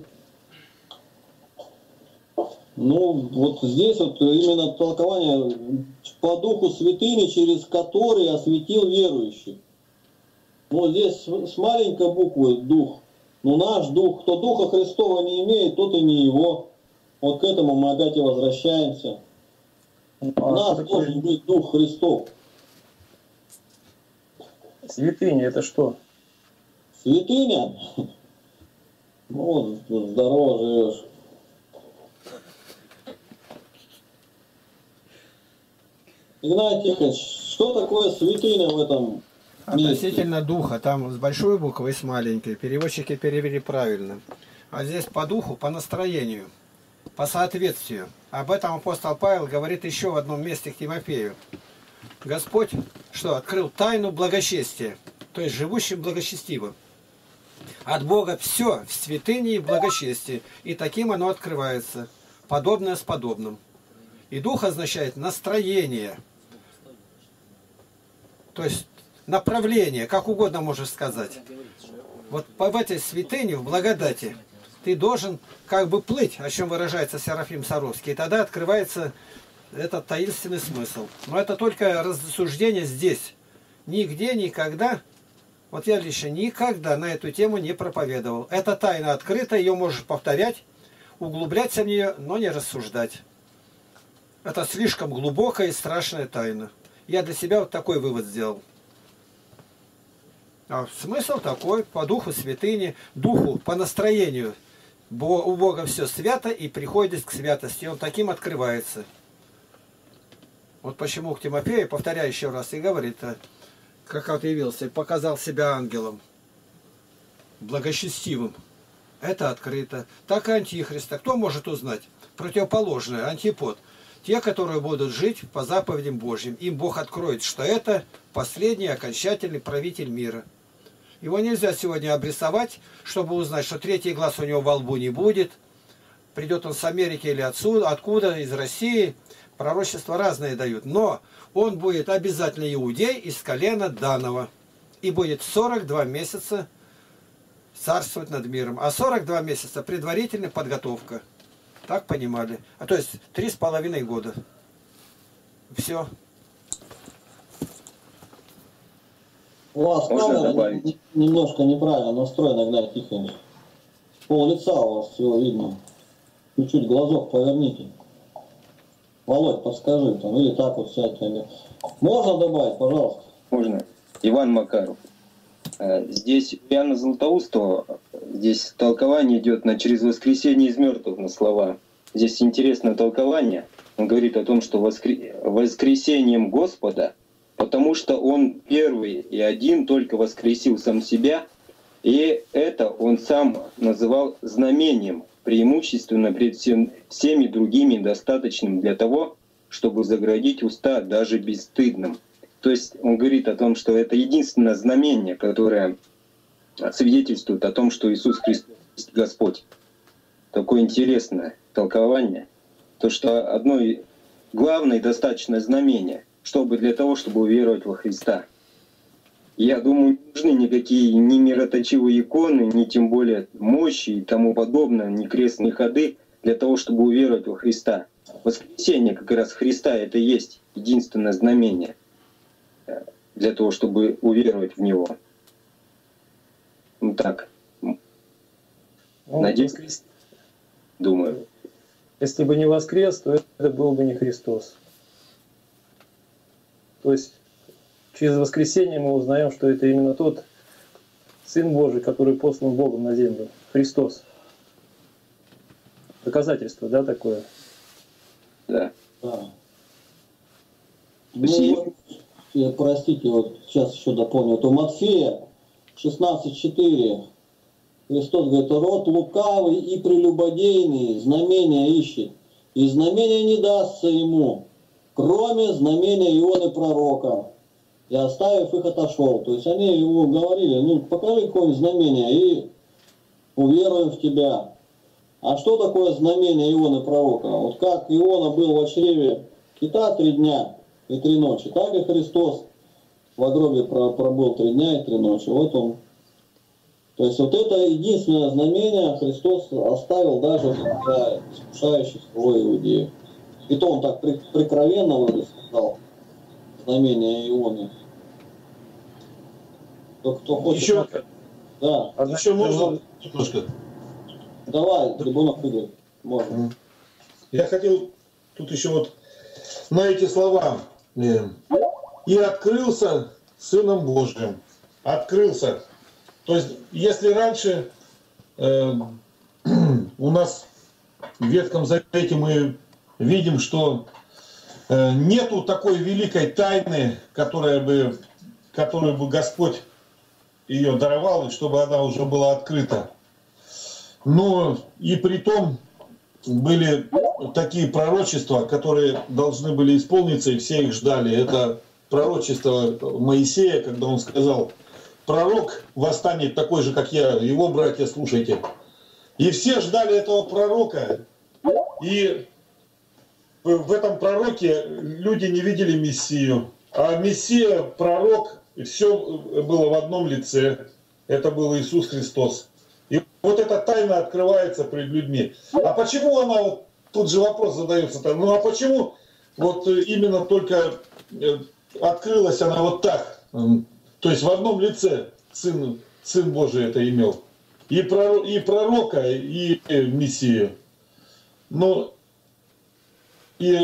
Ну, вот здесь вот именно толкование по духу святыни, через который осветил верующих. Вот здесь с маленькой буквы дух. Но наш дух, кто Духа Христова не имеет, тот и не его. Вот к этому мы опять и возвращаемся. У нас должен быть Дух Христов. Святыня это что? Святыня? Ну вот, здорово живешь. Игнатий Тихонович, что такое святыня в этом месте? Относительно духа, там с большой буквы и с маленькой. Переводчики перевели правильно. А здесь по духу, по настроению, по соответствию. Об этом апостол Павел говорит еще в одном месте к Тимофею. Господь что, открыл тайну благочестия, то есть живущим благочестивым. От Бога все в святыне и в благочестии, и таким оно открывается, подобное с подобным. И дух означает настроение, то есть направление, как угодно можешь сказать. Вот в этой святыне, в благодати, ты должен как бы плыть, о чем выражается Серафим Саровский, и тогда открывается этот таинственный смысл. Но это только рассуждение здесь. Нигде, никогда, вот я лично никогда на эту тему не проповедовал. Эта тайна открыта, ее можешь повторять, углубляться в нее, но не рассуждать. Это слишком глубокая и страшная тайна. Я для себя вот такой вывод сделал. А смысл такой, по духу святыни, духу, по настроению. У Бога все свято и приходит к святости. Он таким открывается. Вот почему к Тимофею, повторяю еще раз, и говорит, как вот явился, и показал себя ангелом, благочестивым. Это открыто. Так и антихриста. Кто может узнать? Противоположное, антипод. Те, которые будут жить по заповедям Божьим. Им Бог откроет, что это последний окончательный правитель мира. Его нельзя сегодня обрисовать, чтобы узнать, что третий глаз у него во лбу не будет. Придет он с Америки или отсюда, откуда, из России. Пророчества разные дают. Но он будет обязательно иудей из колена Данова. И будет сорок два месяца царствовать над миром. А сорок два месяца предварительная подготовка. Так понимали. А то есть три с половиной года. Все. У вас Можно камера добавить? немножко неправильно настроена, Игнатий Тихонович. Пол лица у вас всего видно. Чуть-чуть глазок поверните. Володь, подскажи там, или так вот сядьте. Можно добавить, пожалуйста? Можно. Иван Макаров. Э, Здесь у Иоанна Златоустого, здесь толкование идет на через воскресение из мертвых на слова. Здесь интересное толкование. Он говорит о том, что воскр... воскресением Господа, потому что Он первый и один только воскресил сам себя, и это Он сам называл знамением, преимущественно пред всем, всеми другими достаточным для того, чтобы заградить уста даже бесстыдным. То есть он говорит о том, что это единственное знамение, которое свидетельствует о том, что Иисус Христос есть Господь. Такое интересное толкование. То, что одно главное и достаточное знамение, чтобы для того, чтобы уверовать во Христа. Я думаю, не нужны никакие ни мироточивые иконы, ни тем более мощи и тому подобное, ни крестные ходы для того, чтобы уверовать во Христа. Воскресение как раз Христа — это и есть единственное знамение для того, чтобы уверовать в Него. Ну так. Он Надеюсь, воскрес- думаю. Если бы не воскрес, то это был бы не Христос. То есть через воскресение мы узнаем, что это именно тот Сын Божий, который послан Богом на землю. Христос. Доказательство, да, такое? Да. Да. Спасибо. Ну, вот, простите, вот сейчас еще дополню. Вот у Матфея шестнадцать четыре Христос говорит: род лукавый и прелюбодейный знамения ищет, и знамения не дастся ему, кроме знамения Ионы пророка. И оставив их, отошел. То есть они ему говорили: ну покажи какое-нибудь знамение, и уверуем в тебя. А что такое знамение Ионы пророка? Вот как Иона был в чреве кита три дня и три ночи, так и Христос в гробе пробыл три дня и три ночи. Вот он. То есть вот это единственное знамение Христос оставил даже для искушающих его иудеев. И то он так прикровенно вроде сказал знамение Ионы. Кто, кто хочет... Еще, Да. еще можно немножко? Давай, трибунах Игорь. Можно. Я хотел тут еще вот на эти слова. И открылся Сыном Божьим. Открылся. То есть, если раньше э, у нас в Ветхом Завете мы видим, что э, нету такой великой тайны, которая бы, которую бы Господь ее даровал, и чтобы она уже была открыта. Но и при том были такие пророчества, которые должны были исполниться, и все их ждали. Это пророчество Моисея, когда он сказал: пророк восстанет такой же, как я, его братья, слушайте. И все ждали этого пророка. И в этом пророке люди не видели Мессию. А Мессия, пророк, все было в одном лице. Это был Иисус Христос. И вот эта тайна открывается пред людьми. А почему она, вот тут же вопрос задается, ну а почему вот именно только открылась она вот так? То есть в одном лице Сын, Сын Божий это имел. И, пророк, и пророка, и Мессию. Ну, и,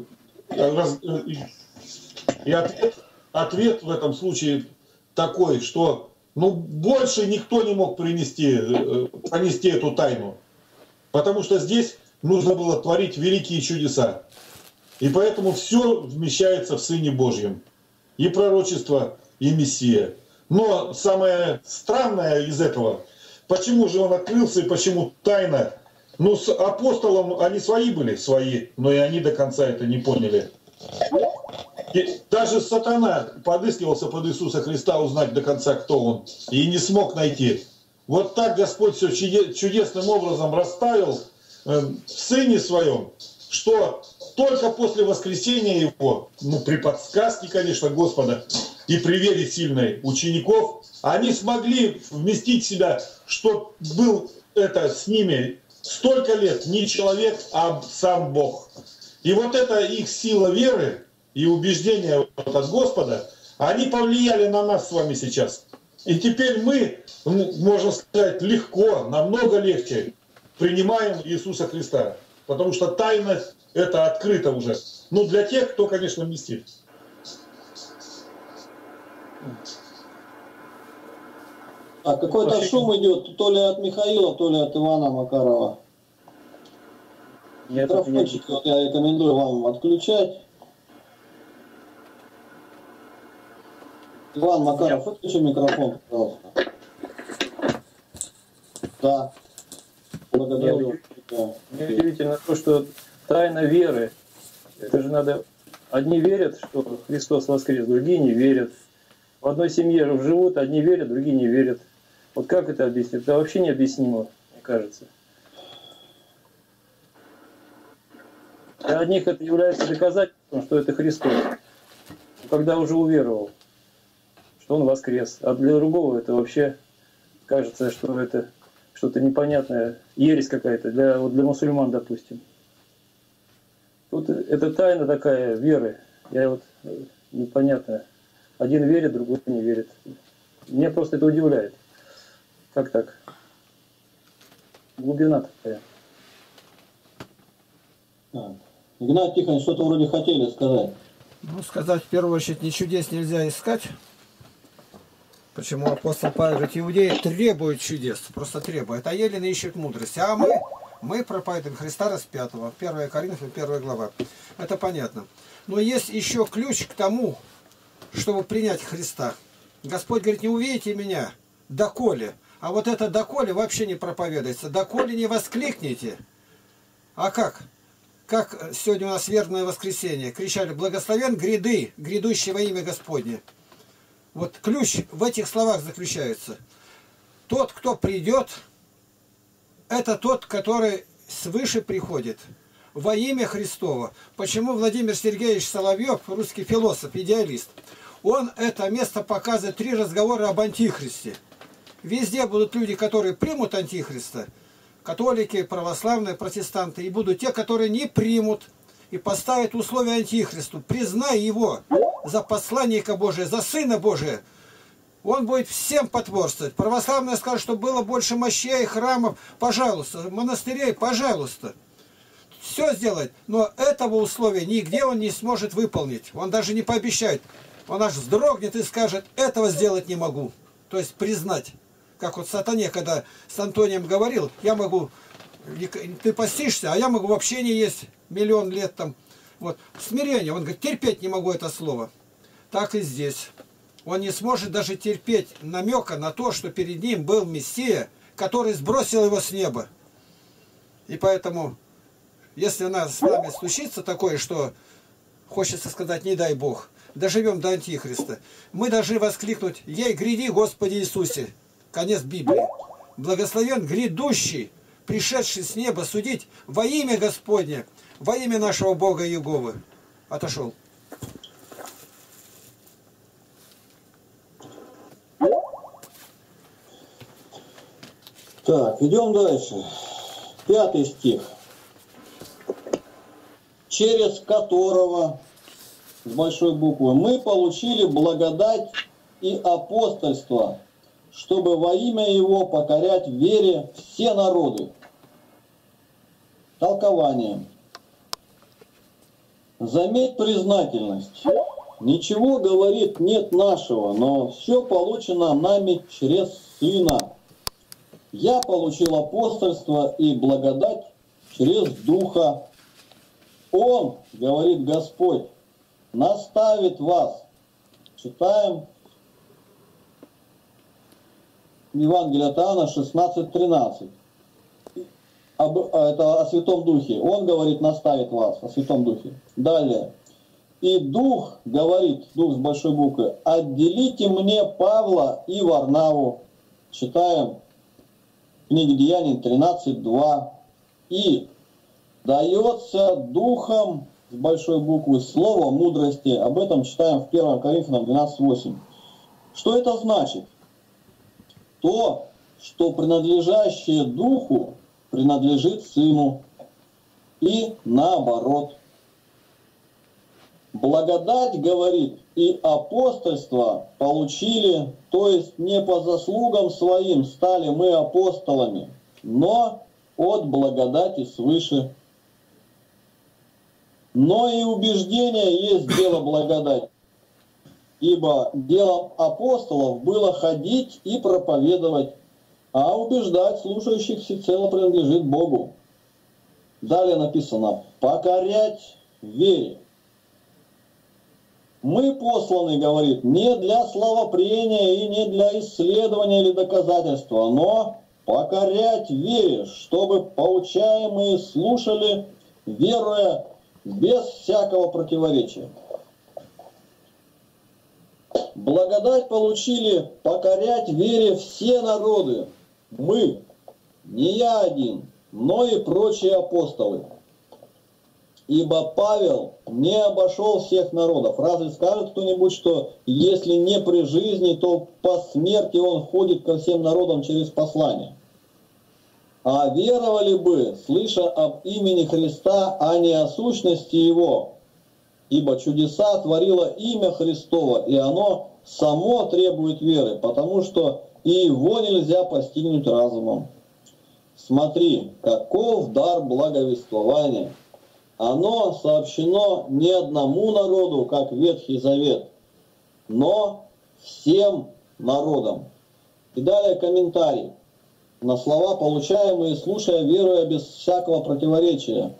и, и ответ, ответ в этом случае такой, что ну, больше никто не мог принести, пронести эту тайну. Потому что здесь нужно было творить великие чудеса. И поэтому все вмещается в Сыне Божьем. И пророчество, и Мессия. Но самое странное из этого, почему же он открылся и почему тайна? Ну, с апостолом они свои были, свои, но и они до конца это не поняли. И даже сатана подыскивался под Иисуса Христа узнать до конца, кто он, и не смог найти. Вот так Господь все чудесным образом расставил в Сыне Своем, что только после воскресения Его, ну при подсказке, конечно, Господа, и при вере сильной учеников, они смогли вместить в себя, что был это с ними столько лет не человек, а сам Бог. И вот эта их сила веры и убеждения вот от Господа, они повлияли на нас с вами сейчас. И теперь мы, можно сказать, легко, намного легче принимаем Иисуса Христа. Потому что тайна это открыта уже. Ну, для тех, кто, конечно, вместит. А какой-то шум идет то ли от Михаила, то ли от Ивана Макарова. Микрофончик вот я рекомендую вам отключать. Иван Макаров, выключи микрофон, пожалуйста. Да. Благодарю. Мне удивительно то, что тайна веры, это же надо... Одни верят, что Христос воскрес, другие не верят. В одной семье живут, одни верят, другие не верят. Вот как это объяснить? Это вообще необъяснимо, мне кажется. Для одних это является доказательством, что это Христос, когда уже уверовал, что Он воскрес. А для другого это вообще кажется, что это что-то непонятное, ересь какая-то, для, вот для мусульман, допустим. Тут это тайна такая веры. Я вот непонятно. Один верит, другой не верит. Меня просто это удивляет. Как так? Глубина такая. Так. Игнат Тихонович, что-то вроде хотели сказать. Ну, сказать, в первую очередь, ни чудес нельзя искать. Почему апостол Павел говорит, иудеи требуют чудес, просто требуют, а елены ищут мудрости. А мы, мы проповедуем Христа распятого. первое Коринфянам, первая глава. Это понятно. Но есть еще ключ к тому, чтобы принять Христа. Господь говорит, не увидите меня, доколе. А вот это доколе вообще не проповедуется. Доколе не воскликните. А как? Как сегодня у нас вербное воскресенье. Кричали, благословен гряды, грядущий во имя Господне. Вот ключ в этих словах заключается. Тот, кто придет, это тот, который свыше приходит. Во имя Христово. Почему Владимир Сергеевич Соловьев, русский философ, идеалист, он это место показывает три разговора об антихристе. Везде будут люди, которые примут антихриста, католики, православные, протестанты, и будут те, которые не примут и поставят условия антихристу. Признай его за посланника Божия, за Сына Божия. Он будет всем потворствовать. Православные скажут, что было больше мощей, храмов, пожалуйста, монастырей, пожалуйста. Все сделать, но этого условия нигде он не сможет выполнить. Он даже не пообещает. Он аж вздрогнет и скажет, этого сделать не могу. То есть признать. Как вот сатане, когда с Антонием говорил, я могу, ты постишься, а я могу вообще не есть миллион лет там. Вот, смирение. Он говорит, терпеть не могу это слово. Так и здесь. Он не сможет даже терпеть намека на то, что перед ним был Мессия, который сбросил его с неба. И поэтому, если у нас с нами случится такое, что хочется сказать, не дай Бог, доживем до Антихриста, мы должны воскликнуть, ей гряди, Господи Иисусе. Конец Библии. Благословен грядущий, пришедший с неба судить во имя Господне, во имя нашего Бога Иеговы. Отошел. Так, идем дальше. Пятый стих. Через которого, с большой буквы, мы получили благодать и апостольство, чтобы во имя Его покорять в вере все народы. Толкование. Заметь признательность. Ничего, говорит, нет нашего, но все получено нами через Сына. Я получил апостольство и благодать через Духа. Он, говорит Господь, наставит вас. Читаем Евангелие от Иоанна шестнадцать тринадцать. Это о Святом Духе. Он говорит, наставит вас о Святом Духе. Далее. И Дух говорит, Дух с большой буквы, отделите мне Павла и Варнаву. Читаем книги Деяний тринадцать два. И дается Духом с большой буквы слово мудрости. Об этом читаем в первом Коринфянам двенадцать восемь. Что это значит? То, что принадлежащее Духу, принадлежит Сыну. И наоборот. Благодать, говорит, и апостольство получили, то есть не по заслугам своим стали мы апостолами, но от благодати свыше. Но и убеждение есть дело благодати, ибо делом апостолов было ходить и проповедовать, а убеждать слушающих всецело принадлежит Богу. Далее написано «покорять в вере». Мы посланы, говорит, не для славопрения и не для исследования или доказательства, но покорять в вере, чтобы поучаемые слушали, веруя без всякого противоречия. Благодать получили покорять в вере все народы. Мы, не я один, но и прочие апостолы. Ибо Павел не обошел всех народов. Разве скажет кто-нибудь, что если не при жизни, то по смерти он ходит ко всем народам через послание? А веровали бы, слыша об имени Христа, а не о сущности Его. Ибо чудеса творило имя Христово, и оно само требует веры, потому что и его нельзя постигнуть разумом. Смотри, каков дар благовествования! Оно сообщено не одному народу, как Ветхий Завет, но всем народам. И далее комментарий на слова, получаемые, слушая, веруя без всякого противоречия.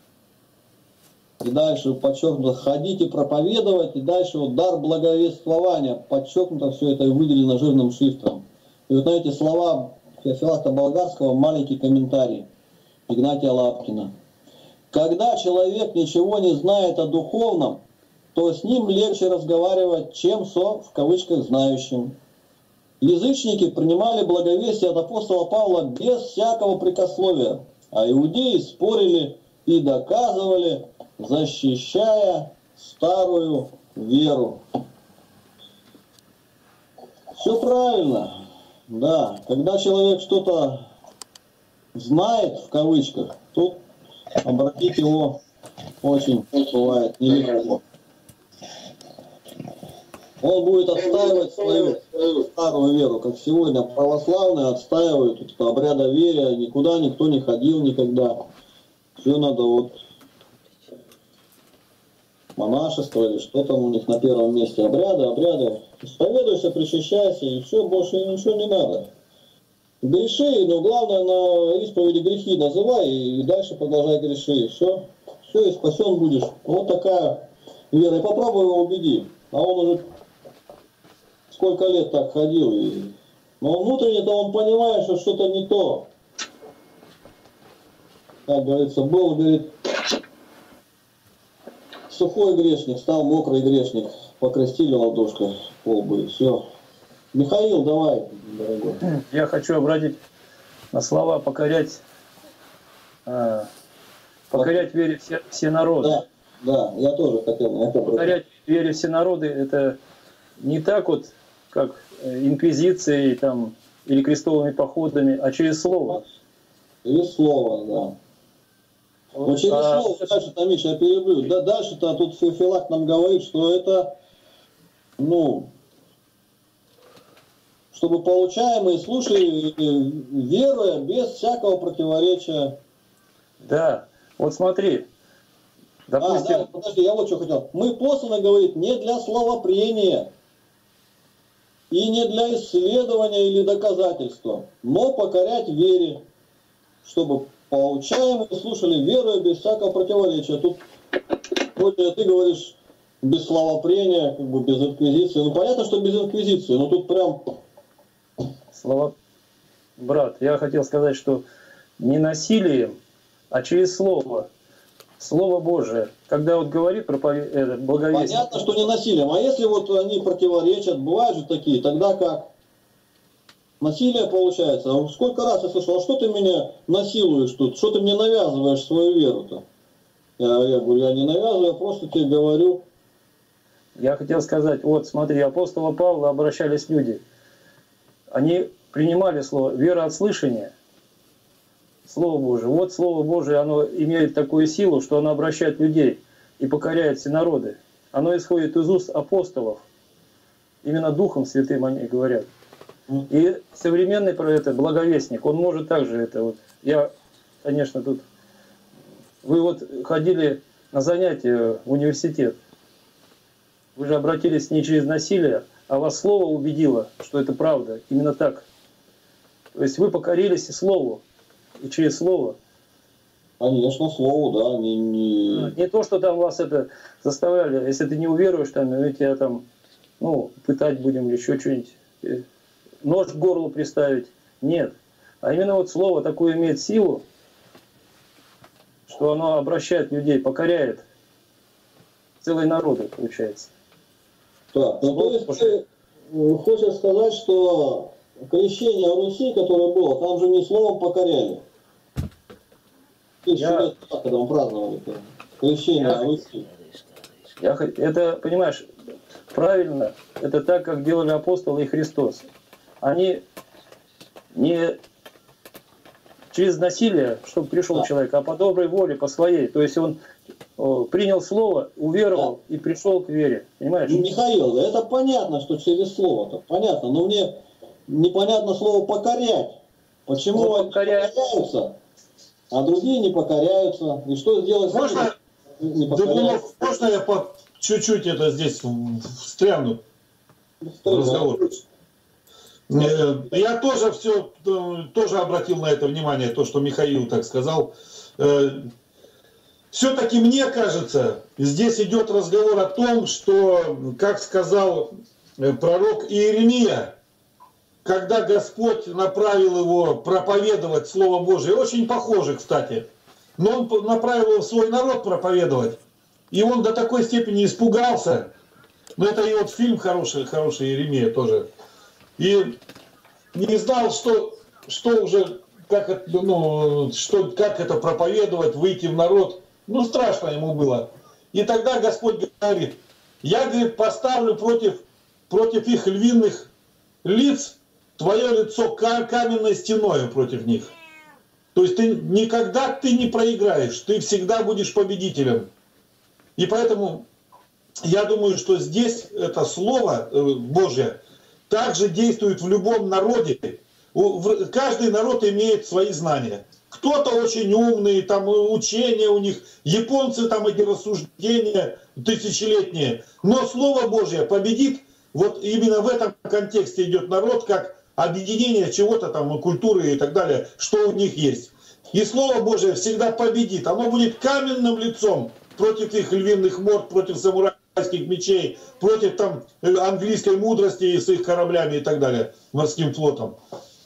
И дальше подчеркнуто «ходить и проповедовать», и дальше вот дар благовествования, подчеркнуто все это и выделено жирным шрифтом. И вот на эти слова Феофилакта Болгарского маленький комментарий Игнатия Лапкина. Когда человек ничего не знает о духовном, то с ним легче разговаривать, чем со, в кавычках, знающим. Язычники принимали благовестие от апостола Павла без всякого прикословия, а иудеи спорили и доказывали, защищая старую веру. Все правильно, да. Когда человек что-то знает, в кавычках, тут обратить его очень бывает нелегко. Он будет отстаивать свою, свою старую веру, как сегодня православные отстаивают это обрядоверие, никуда никто не ходил никогда. Все надо вот монашество или что там у них на первом месте, обряды, обряды. Исповедуйся, причащайся, и все, больше ничего не надо. Греши, но главное на исповеди грехи называй, и дальше продолжай греши. Все, все, и спасен будешь. Вот такая вера. И попробуй его убеди. А он уже сколько лет так ходил. И... Но внутренне-то он понимает, что что-то не то. Как говорится, был, говорит, сухой грешник, стал мокрый грешник. Покрестили ладошкой полбы, и все. Михаил, давай, дорогой. Я хочу обратить на слова покорять, э, покорять вере все, все народы. Да, да, я тоже хотел на это покорять вере все народы — это не так вот, как инквизицией там, или крестовыми походами, а через слово. Через слово, да. Но через а... слово, дальше-то, Миша, я перебью. Да, дальше-то тут Феофилакт нам говорит, что это, ну, чтобы получаемые слушали, веруя без всякого противоречия. Да, вот смотри. Допустим... А, да, подожди, я вот что хотел. Мы посланы, говорит, не для словопрения и не для исследования или доказательства, но покорять вере, чтобы получаемые слушали, веруя без всякого противоречия. Тут, вроде ты говоришь, без словопрения, как бы без инквизиции. Ну, понятно, что без инквизиции, но тут прям... Слово... Брат, я хотел сказать, что не насилием, а через слово. Слово Божие. Когда вот говорит про благовестие... Понятно, что не насилием. А если вот они противоречат, бывают же такие, тогда как? Насилие получается. А сколько раз я слышал, а что ты меня насилуешь тут? Что ты мне навязываешь свою веру-то? Я, я говорю, я не навязываю, я просто тебе говорю. Я хотел сказать, вот смотри, апостола Павла обращались люди. Они принимали слово вера от слышания, Слово Божие. Вот Слово Божие, оно имеет такую силу, что оно обращает людей и покоряет все народы. Оно исходит из уст апостолов. Именно Духом Святым они говорят. И современный про это благовестник, он может также это вот. Я, конечно, тут... Вы вот ходили на занятия в университет. Вы же обратились не через насилие, а вас Слово убедило, что это правда. Именно так. То есть вы покорились и Слову, и через Слово. Конечно, Слову, да. Не, не... не то, что там вас это заставляли. Если ты не уверуешь, там, мы тебя там, ну, пытать будем или еще что-нибудь. Нож к горлу приставить. Нет. А именно вот Слово такое имеет силу, что оно обращает людей, покоряет целые народы, получается. Так, ну то есть ты хочешь сказать, что крещение Руси, которое было, там же не словом покоряли. Тысячу Я... лет назад, когда мы праздновали это, крещение Я... Руси. Я... Это, понимаешь, правильно, это так, как делали апостолы и Христос. Они не через насилие, чтобы пришел да. человек, а по доброй воле, по своей. То есть он о, принял слово, уверовал да. и пришел к вере. Понимаешь? Михаил, это понятно, что через слово-то, понятно, но мне непонятно слово покорять. Почему ну, они покоряют. покоряются, а другие не покоряются? И что сделать? Можно, не да, можно я по чуть-чуть это здесь встряну в разговор? Я тоже все тоже обратил на это внимание, то, что Михаил так сказал. Все-таки мне кажется, здесь идет разговор о том, что, как сказал пророк Иеремия, когда Господь направил его проповедовать Слово Божие, очень похоже, кстати, но он направил его в свой народ проповедовать, и он до такой степени испугался, но это и вот фильм хороший, хороший Иеремия тоже, и не знал, что, что уже, как это, ну, что, как это проповедовать, выйти в народ. Ну, страшно ему было. И тогда Господь говорит, я, говорит, поставлю против, против их львиных лиц твое лицо каменной стеною против них. То есть ты никогда ты не проиграешь, ты всегда будешь победителем. И поэтому я думаю, что здесь это Слово Божье также действует в любом народе. Каждый народ имеет свои знания. Кто-то очень умный, там учения у них, японцы там эти рассуждения тысячелетние. Но Слово Божье победит, вот именно в этом контексте идет народ, как объединение чего-то там, культуры и так далее, что у них есть. И Слово Божье всегда победит. Оно будет каменным лицом против их львиных морд, против самурайских мечей, против там английской мудрости с их кораблями и так далее, морским флотом.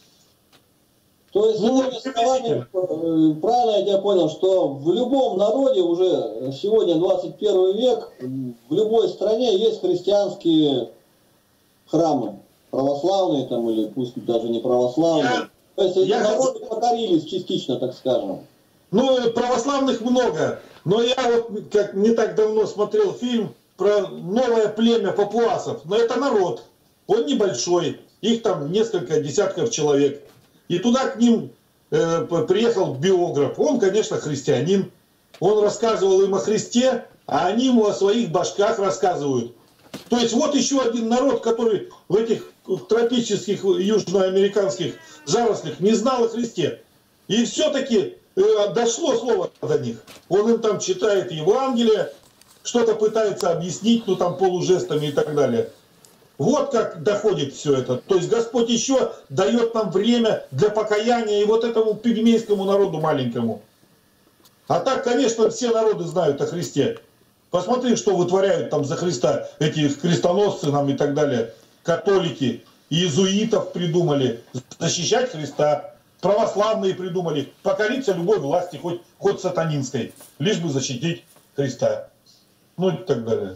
То есть, ну, словами, правильно я тебя понял, что в любом народе уже сегодня двадцать первый век, в любой стране есть христианские храмы, православные там или пусть даже не православные. Я, То есть эти народы хочу... покорились частично, так скажем. Ну, православных много, но я вот как не так давно смотрел фильм про новое племя папуасов, но это народ, он небольшой, их там несколько десятков человек. И туда к ним э, приехал биограф. Он, конечно, христианин. Он рассказывал им о Христе, а они ему о своих башках рассказывают. То есть вот еще один народ, который в этих тропических южноамериканских зарослях не знал о Христе. И все-таки э, дошло слово до них. Он им там читает Евангелие, что-то пытается объяснить, ну там полужестами и так далее. Вот как доходит все это. То есть Господь еще дает нам время для покаяния и вот этому пигмейскому народу маленькому. А так, конечно, все народы знают о Христе. Посмотри, что вытворяют там за Христа эти крестоносцы нам и так далее. Католики, иезуитов придумали защищать Христа. Православные придумали покориться любой власти, хоть, хоть сатанинской, лишь бы защитить Христа. Ну и так далее.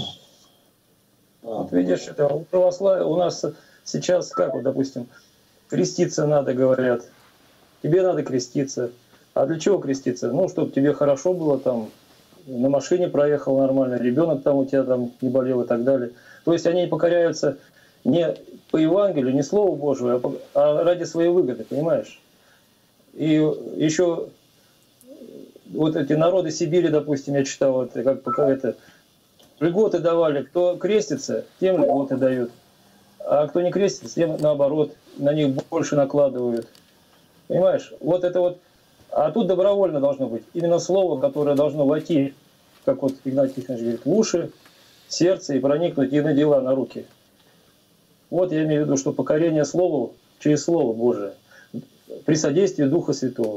Вот видишь, это у православия у нас сейчас, как вот, допустим, креститься надо, говорят. Тебе надо креститься. А для чего креститься? Ну, чтобы тебе хорошо было там, на машине проехал нормально, ребенок там у тебя там не болел и так далее. То есть они покоряются не по Евангелию, не Слову Божию, а, по, а ради своей выгоды, понимаешь? И еще вот эти народы Сибири, допустим, я читал, это, как пока это, льготы давали, кто крестится, тем льготы дают, а кто не крестится, тем наоборот, на них больше накладывают. Понимаешь? Вот это вот. А тут добровольно должно быть. Именно слово, которое должно войти, как вот Игнатий Тихонович говорит, в уши, в сердце и проникнуть и на дела, на руки. Вот я имею в виду, что покорение Слову через Слово Божие при содействии Духа Святого.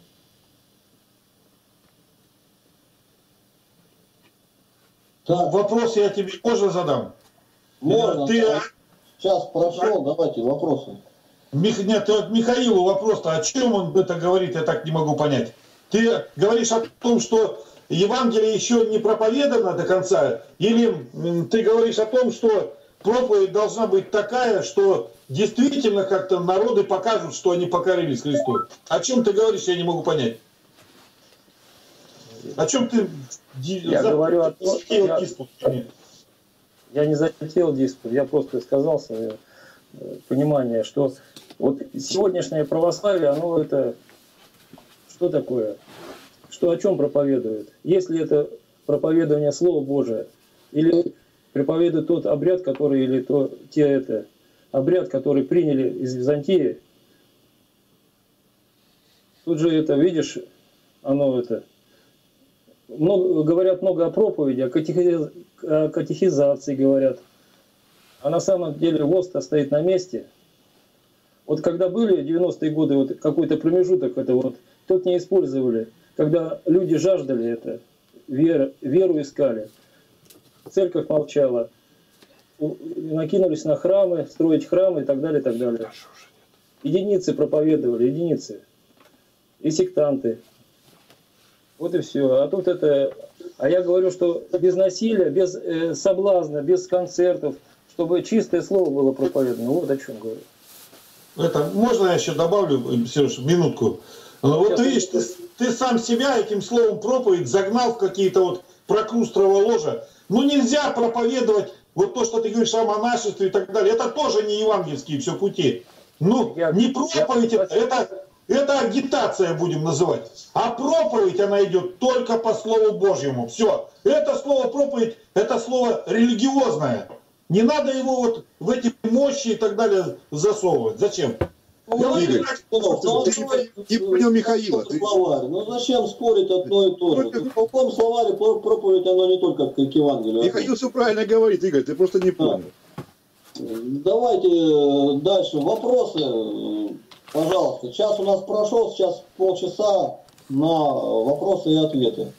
Так. Вопрос я тебе можно задам? Можно. Ты... Сейчас прошел, давайте вопросы. Мих... Нет, вот Михаилу вопрос-то, о чем он это говорит, я так не могу понять. Ты говоришь о том, что Евангелие еще не проповедано до конца, или ты говоришь о том, что проповедь должна быть такая, что действительно как-то народы покажут, что они покорились Христу? О чем ты говоришь, я не могу понять. О чем ты... Я За... говорю о том, я... я не затеял диспут, я просто сказал свое понимание, что вот сегодняшнее православие, оно это что такое? Что о чем проповедует? Если это проповедование Слова Божия, или проповедует тот обряд, который, или то, те это, обряд, который приняли из Византии, тут же это, видишь, оно это, много, говорят много о проповеди, о, катехиз, о катехизации говорят, а на самом деле ВОС-то стоит на месте. Вот когда были девяностые годы, вот какой-то промежуток, это вот, тут не использовали, когда люди жаждали это, вер, веру искали, церковь молчала, накинулись на храмы, строить храмы и так далее, и так далее. Единицы проповедовали, единицы, и сектанты. Вот и все. А тут это, а я говорю, что без насилия, без э, соблазна, без концертов, чтобы чистое слово было проповедано. Вот о чем говорю. Это, можно я еще добавлю, Сереж, минутку? Вот ты видишь, ты, ты сам себя этим словом проповедь загнал в какие-то вот прокрустрово ложа. Ну нельзя проповедовать вот то, что ты говоришь о монашестве и так далее. Это тоже не евангельские все пути. Ну, я, не проповедь, я... это, это агитация будем называть. А проповедь, она идет только по Слову Божьему. Все. Это слово проповедь, это слово религиозное. Не надо его вот в эти мощи и так далее засовывать. Зачем? Ну, Игорь, ты не понял Михаила. Словарь. Ну зачем спорить одно и то же? В каком словаре проповедь, оно не только к Евангелию. Михаил все правильно говорит, Игорь, ты просто не понял. Давайте дальше вопросы. Пожалуйста. Час у нас прошел, сейчас полчаса на вопросы и ответы.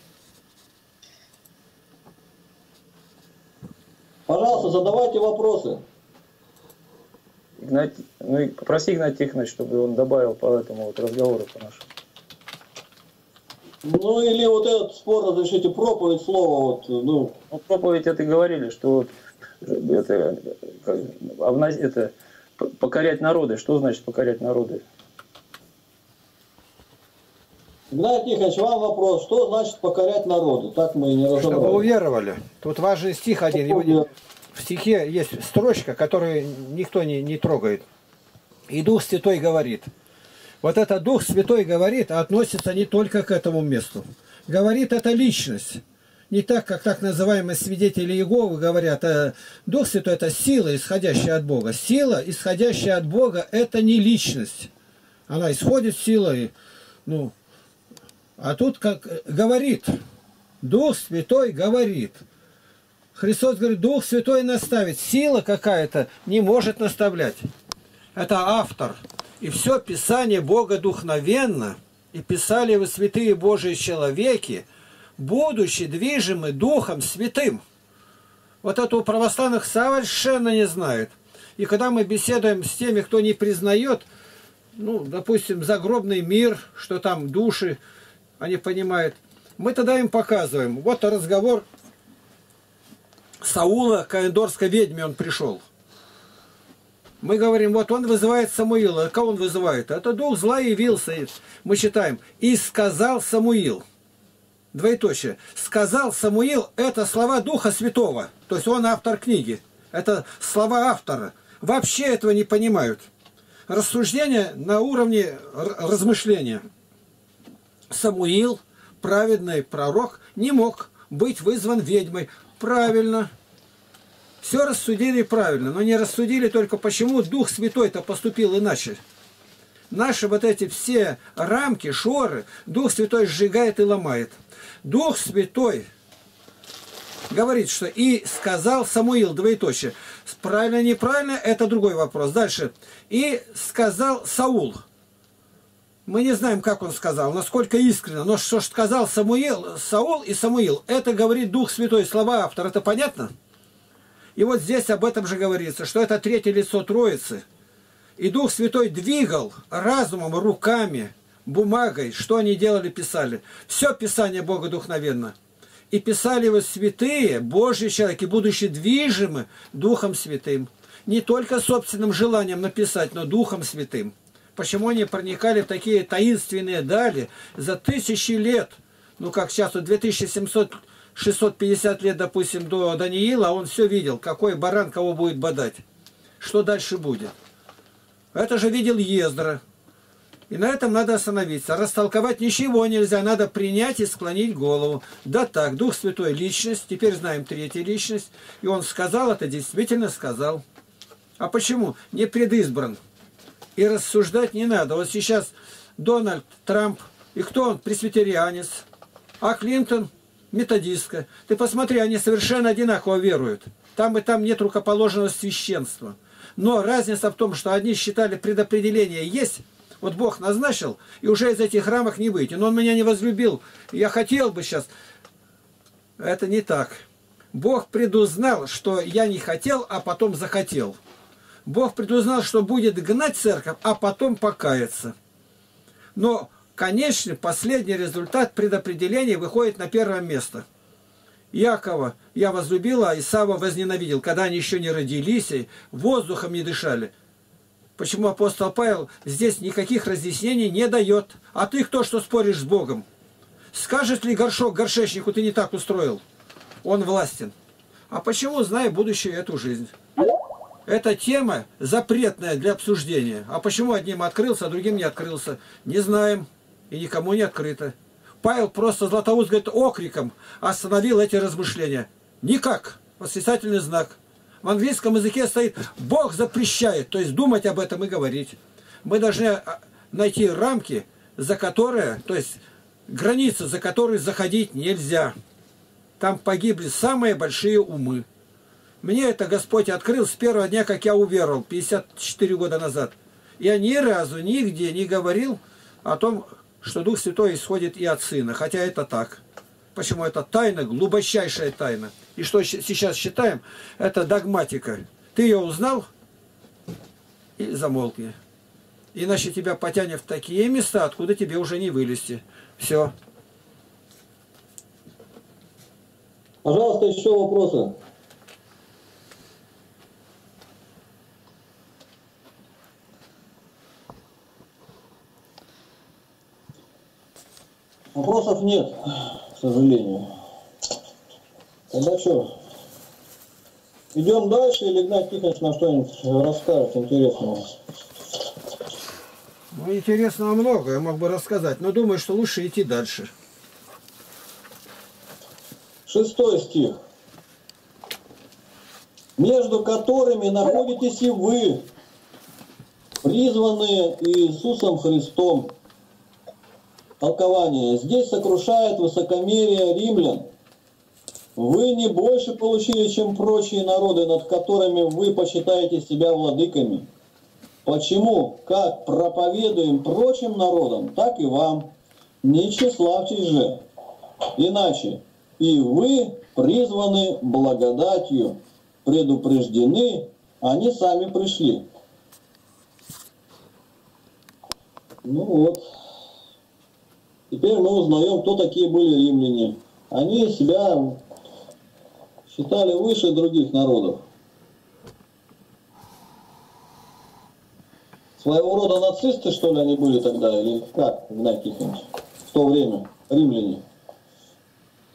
Пожалуйста, задавайте вопросы. Игнатий, ну и попроси Игнатия Тихоновича, чтобы он добавил по этому вот разговору по нашему. Ну или вот этот спор разрешите, проповедь слова. Вот, ну. Ну, проповедь это говорили, что это, это покорять народы. Что значит покорять народы? Игнатий Тихонович, вам вопрос. Что значит покорять народы? Так мы и не разобрали. Чтобы уверовали. Тут важный стих один. Его не... В стихе есть строчка, которую никто не, не трогает. И Дух Святой говорит. Вот это Дух Святой говорит, а относится не только к этому месту. Говорит это личность. Не так, как так называемые свидетели Иеговы говорят. А Дух Святой это сила, исходящая от Бога. Сила, исходящая от Бога, это не личность. Она исходит силой. Ну, а тут как говорит. Дух Святой говорит. Христос говорит, Дух Святой наставит. Сила какая-то не может наставлять. Это автор. И все Писание Бога духновенно. И писали вы, святые Божии человеки, будучи движимы Духом Святым. Вот это у православных совершенно не знают. И когда мы беседуем с теми, кто не признает, ну, допустим, загробный мир, что там души, они понимают, мы тогда им показываем. Вот разговор Саула к Эндорской ведьме, он пришел. Мы говорим, вот он вызывает Самуила. Кого он вызывает? Это дух зла явился. Мы читаем. И сказал Самуил. двоеточие, сказал Самуил, это слова Духа Святого. То есть он автор книги. Это слова автора. Вообще этого не понимают. Рассуждение на уровне размышления. Самуил, праведный пророк, не мог быть вызван ведьмой. Правильно. Все рассудили правильно, но не рассудили только почему Дух Святой-то поступил иначе. Наши вот эти все рамки, шоры, Дух Святой сжигает и ломает. Дух Святой говорит, что и сказал Самуил, двоеточие. Правильно, неправильно, это другой вопрос. Дальше. И сказал Саул. Мы не знаем, как он сказал, насколько искренне, но что сказал Самуил, Саул и Самуил, это говорит Дух Святой, слова автора, это понятно? И вот здесь об этом же говорится, что это третье лицо Троицы. И Дух Святой двигал разумом, руками, бумагой, что они делали, писали. Все Писание богодухновенно. И писали его святые, Божьи человеки, будучи движимы Духом Святым. Не только собственным желанием написать, но Духом Святым. Почему они проникали в такие таинственные дали за тысячи лет, ну как сейчас, вот две тысячи семьсот шестьсот пятьдесят лет, допустим, до Даниила, он все видел, какой баран кого будет бодать, что дальше будет. Это же видел Ездра. И на этом надо остановиться. Растолковать ничего нельзя, надо принять и склонить голову. Да так, Дух Святой личность, теперь знаем третью личность, и он сказал это, действительно сказал. А почему? Не предизбран. И рассуждать не надо. Вот сейчас Дональд Трамп, и кто он? Пресвитерианец, а Клинтон методистка. Ты посмотри, они совершенно одинаково веруют. Там и там нет рукоположенного священства. Но разница в том, что одни считали предопределение есть, вот Бог назначил, и уже из этих рамок не выйти. Но он меня не возлюбил, я хотел бы сейчас. Это не так. Бог предузнал, что я не хотел, а потом захотел. Бог предузнал, что будет гнать церковь, а потом покаяться. Но конечный, последний результат предопределения выходит на первое место. Якова я возлюбила, а Исава возненавидел, когда они еще не родились и воздухом не дышали. Почему апостол Павел здесь никаких разъяснений не дает? А ты кто, что споришь с Богом? Скажет ли горшок горшечнику, ты не так устроил? Он властен. А почему, зная будущее, эту жизнь? Эта тема запретная для обсуждения. А почему одним открылся, а другим не открылся? Не знаем. И никому не открыто. Павел просто Златоуст, говорит, окриком остановил эти размышления. Никак. Восклицательный знак. В английском языке стоит «Бог запрещает», то есть думать об этом и говорить. Мы должны найти рамки, за которые, то есть границы, за которые заходить нельзя. Там погибли самые большие умы. Мне это Господь открыл с первого дня, как я уверовал, пятьдесят четыре года назад. Я ни разу, нигде не говорил о том, что Дух Святой исходит и от Сына, хотя это так. Почему? Это тайна, глубочайшая тайна. И что сейчас считаем, это догматика. Ты ее узнал и замолкни. Иначе тебя потянет в такие места, откуда тебе уже не вылезти. Все. Пожалуйста, еще вопросы. Вопросов нет, к сожалению. Тогда что? Идем дальше или Игнат Тихонович нам что-нибудь расскажет интересного? Ну, интересного много, я мог бы рассказать, но думаю, что лучше идти дальше. Шестой стих. Между которыми находитесь и вы, призванные Иисусом Христом. Толкование. Здесь сокрушает высокомерие римлян. Вы не больше получили, чем прочие народы, над которыми вы почитаете себя владыками. Почему? Как проповедуем прочим народам, так и вам. Не тщеславьтесь же. Иначе и вы призваны благодатью, предупреждены, они сами пришли. Ну вот. Теперь мы узнаем, кто такие были римляне. Они себя считали выше других народов. Своего рода нацисты, что ли, они были тогда, или как, Игнат Тихонович, в то время, римляне?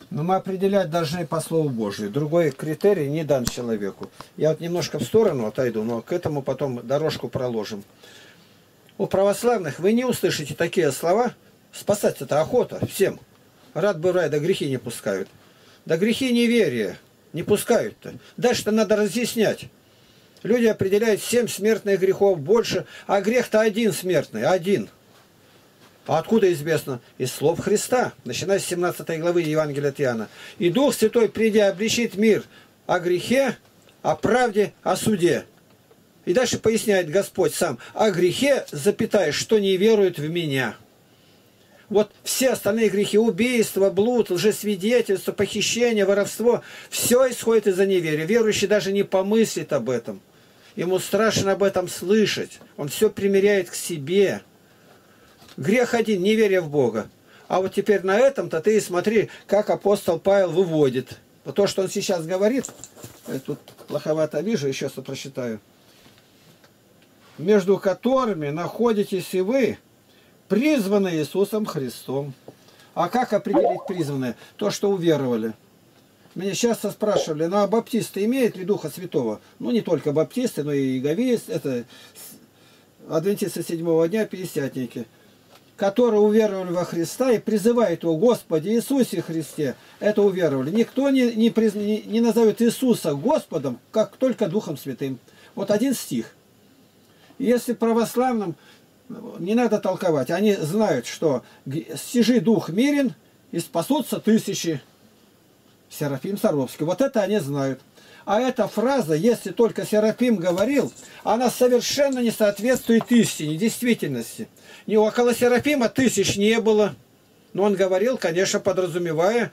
Но мы определять должны по Слову Божию. Другой критерий не дан человеку. Я вот немножко в сторону отойду, но к этому потом дорожку проложим. У православных вы не услышите такие слова. Спасать это охота всем. Рад бы в рай, да грехи не пускают. Да грехи неверия не пускают-то. Дальше-то надо разъяснять. Люди определяют семь смертных грехов больше, а грех-то один смертный, один. А откуда известно? Из слов Христа, начиная с семнадцатой главы Евангелия от Иоанна. «И Дух Святой, придя, обличит мир о грехе, о правде, о суде». И дальше поясняет Господь сам: «О грехе, запятая, что не веруют в Меня». Вот все остальные грехи, убийство, блуд, лжесвидетельство, похищение, воровство, все исходит из-за неверия. Верующий даже не помыслит об этом. Ему страшно об этом слышать. Он все примеряет к себе. Грех один, неверие в Бога. А вот теперь на этом-то ты и смотри, как апостол Павел выводит. Вот то, что он сейчас говорит, я тут плоховато вижу, еще раз прочитаю. «Между которыми находитесь и вы, призваны Иисусом Христом». А как определить призванные? То, что уверовали. Меня часто спрашивали, ну а баптисты имеют ли Духа Святого? Ну не только баптисты, но и иеговисты, это адвентисты седьмого дня, пятидесятники, которые уверовали во Христа и призывают его: Господи Иисусе Христе. Это уверовали. Никто не, не, приз... не, не назовет Иисуса Господом, как только Духом Святым. Вот один стих. Если православным не надо толковать, они знают, что «сижи дух мирен, и спасутся тысячи». Серафим Саровский. Вот это они знают. А эта фраза, если только Серафим говорил, она совершенно не соответствует истине, действительности. Ни около Серафима тысяч не было. Но он говорил, конечно, подразумевая,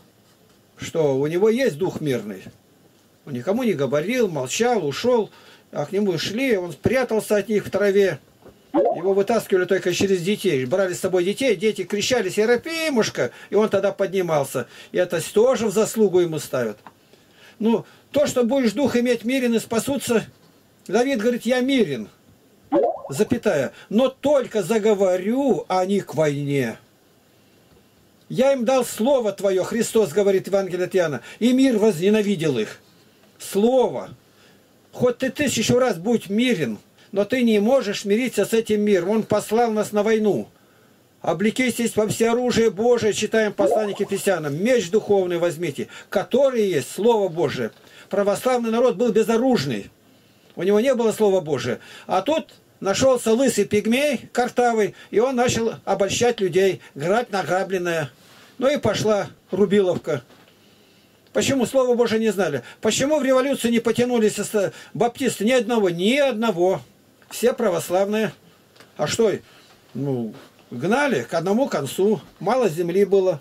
что у него есть дух мирный. Он никому не говорил, молчал, ушел, а к нему шли, он спрятался от них в траве. Его вытаскивали только через детей. Брали с собой детей, дети кричали: «Серафимушка!» И он тогда поднимался. И это тоже в заслугу ему ставят. Ну, то, что будешь дух иметь мирен и спасутся, Давид говорит: «Я мирен», запятая, «но только заговорю, а не к войне. Я им дал слово Твое», Христос говорит в Евангелии от Иоанна, «и мир возненавидел их». Слово. Хоть ты тысячу раз будь мирен, но ты не можешь мириться с этим миром. Он послал нас на войну. «Облекитесь во всеоружие Божие», читаем послание к Ефесянам, «меч духовный возьмите, который есть Слово Божие». Православный народ был безоружный. У него не было Слова Божия. А тут нашелся лысый пигмей, картавый, и он начал обольщать людей, грабь награбленное. Ну и пошла рубиловка. Почему Слово Божие не знали? Почему в революцию не потянулись баптисты? Ни одного, ни одного. Все православные. А что? Ну, гнали к одному концу. Мало земли было.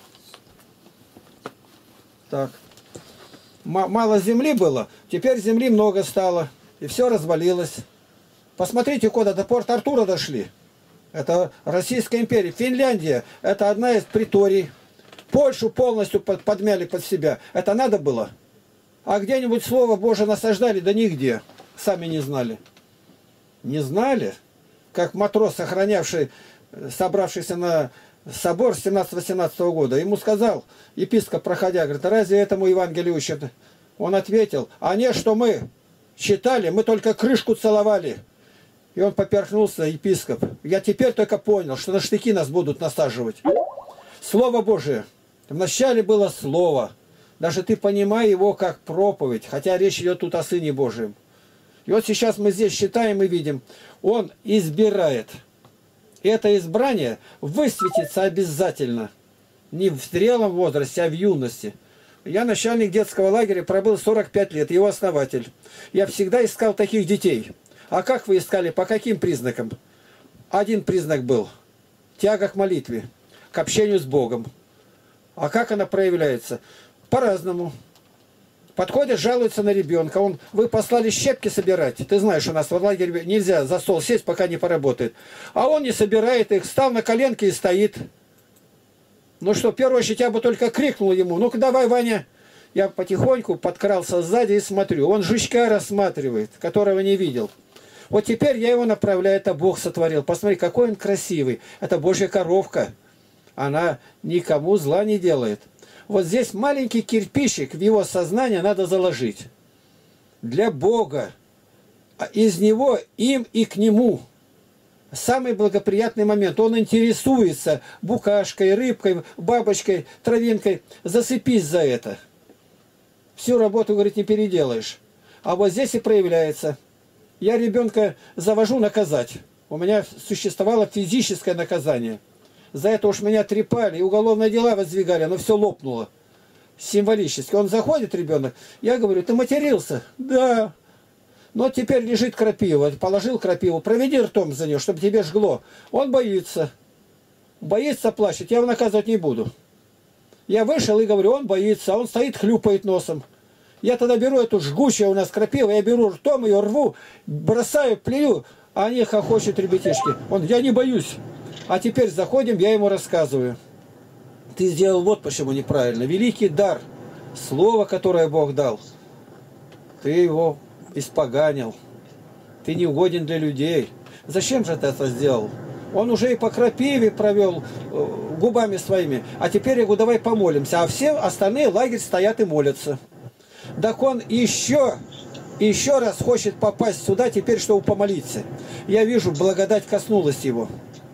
Так. М- мало земли было. Теперь земли много стало. И все развалилось. Посмотрите, куда до Порт-Артура дошли. Это Российская империя. Финляндия. Это одна из приторий. Польшу полностью под, подмяли под себя. Это надо было? А где-нибудь Слово Божие насаждали? Да нигде. Сами не знали. Не знали? Как матрос, сохранявший, собравшийся на собор семнадцатого-восемнадцатого года, ему сказал епископ, проходя, говорит: «А разве этому Евангелию учат?» Он ответил: «А не, что мы читали, мы только крышку целовали». И он поперхнулся, епископ. Я теперь только понял, что на штыки нас будут насаживать. Слово Божие. Вначале было Слово. Даже ты понимай его как проповедь, хотя речь идет тут о Сыне Божьем. И вот сейчас мы здесь читаем и видим, Он избирает. И это избрание высветится обязательно. Не в зрелом возрасте, а в юности. Я начальник детского лагеря, пробыл сорок пять лет, его основатель. Я всегда искал таких детей. А как вы искали, по каким признакам? Один признак был – тяга к молитве, к общению с Богом. А как она проявляется? По-разному. Подходят, жалуются на ребенка. Он, вы послали щепки собирать. Ты знаешь, у нас в лагере нельзя за стол сесть, пока не поработает. А он не собирает их, стал на коленки и стоит. Ну что, в первую очередь я бы только крикнул ему: ну-ка давай, Ваня. Я потихоньку подкрался сзади и смотрю. Он жучка рассматривает, которого не видел. Вот теперь я его направляю, это Бог сотворил. Посмотри, какой он красивый. Это Божья коровка. Она никому зла не делает. Вот здесь маленький кирпичик в его сознание надо заложить. Для Бога. А из него им и к нему. Самый благоприятный момент. Он интересуется букашкой, рыбкой, бабочкой, травинкой. Засыпись за это. Всю работу, говорит, не переделаешь. А вот здесь и проявляется. Я ребенка завожу наказать. У меня существовало физическое наказание. За это уж меня трепали, и уголовные дела воздвигали, но все лопнуло. Символически. Он заходит, ребенок, я говорю, ты матерился? Да. Но теперь лежит крапива. Положил крапиву, проведи ртом за нее, чтобы тебе жгло. Он боится. Боится, плачет, я его наказывать не буду. Я вышел и говорю, он боится, а он стоит, хлюпает носом. Я тогда беру эту жгучую у нас крапиву, я беру ртом ее, рву, бросаю, плюю, а они хохочут, ребятишки. Он, я не боюсь. А теперь заходим, я ему рассказываю. Ты сделал вот почему неправильно. Великий дар, слово, которое Бог дал, ты его испоганил. Ты не угоден для людей. Зачем же ты это сделал? Он уже и по крапиве провел э, губами своими. А теперь я говорю, давай помолимся. А все остальные лагерь стоят и молятся. Так он еще, еще раз хочет попасть сюда теперь, чтобы помолиться. Я вижу, благодать коснулась его.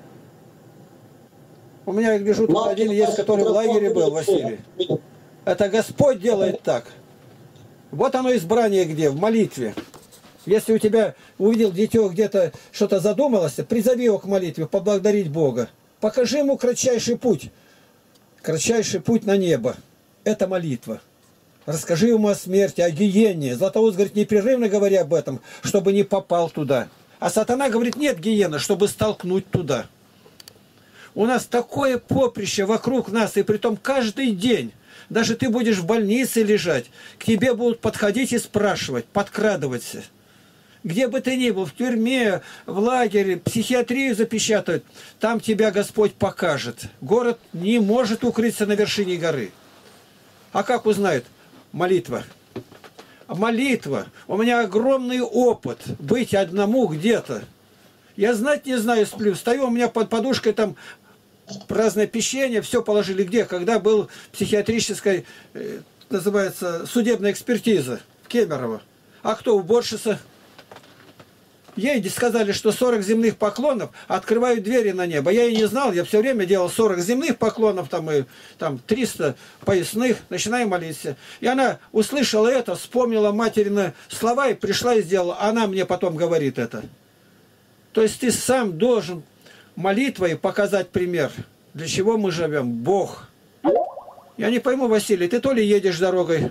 У меня, я гляжу, тут один есть, который в лагере был, Василий. Это Господь делает так. Вот оно избрание где? В молитве. Если у тебя увидел дитё где-то что-то задумалось, призови его к молитве, поблагодарить Бога. Покажи ему кратчайший путь. Кратчайший путь на небо. Это молитва. Расскажи ему о смерти, о гиене. Златоуст говорит, непрерывно говори об этом, чтобы не попал туда. А сатана говорит, нет гиены, чтобы столкнуть туда. У нас такое поприще вокруг нас, и притом каждый день. Даже ты будешь в больнице лежать, к тебе будут подходить и спрашивать, подкрадываться. Где бы ты ни был, в тюрьме, в лагере, психиатрию запечатают, там тебя Господь покажет. Город не может укрыться на вершине горы. А как узнают? Молитва. Молитва. У меня огромный опыт быть одному где-то. Я знать не знаю, сплю. Стою, у меня под подушкой там разное печенье, все положили где? Когда был психиатрическая, э, называется, судебная экспертиза в Кемерово. А кто уборщица? Ей сказали, что сорок земных поклонов открывают двери на небо. Я и не знал, я все время делал сорок земных поклонов, там, и, там триста поясных, начинаем молиться. И она услышала это, вспомнила материны слова и пришла и сделала. Она мне потом говорит это. То есть ты сам должен молитвой показать пример, для чего мы живем. Бог. Я не пойму, Василий, ты то ли едешь дорогой?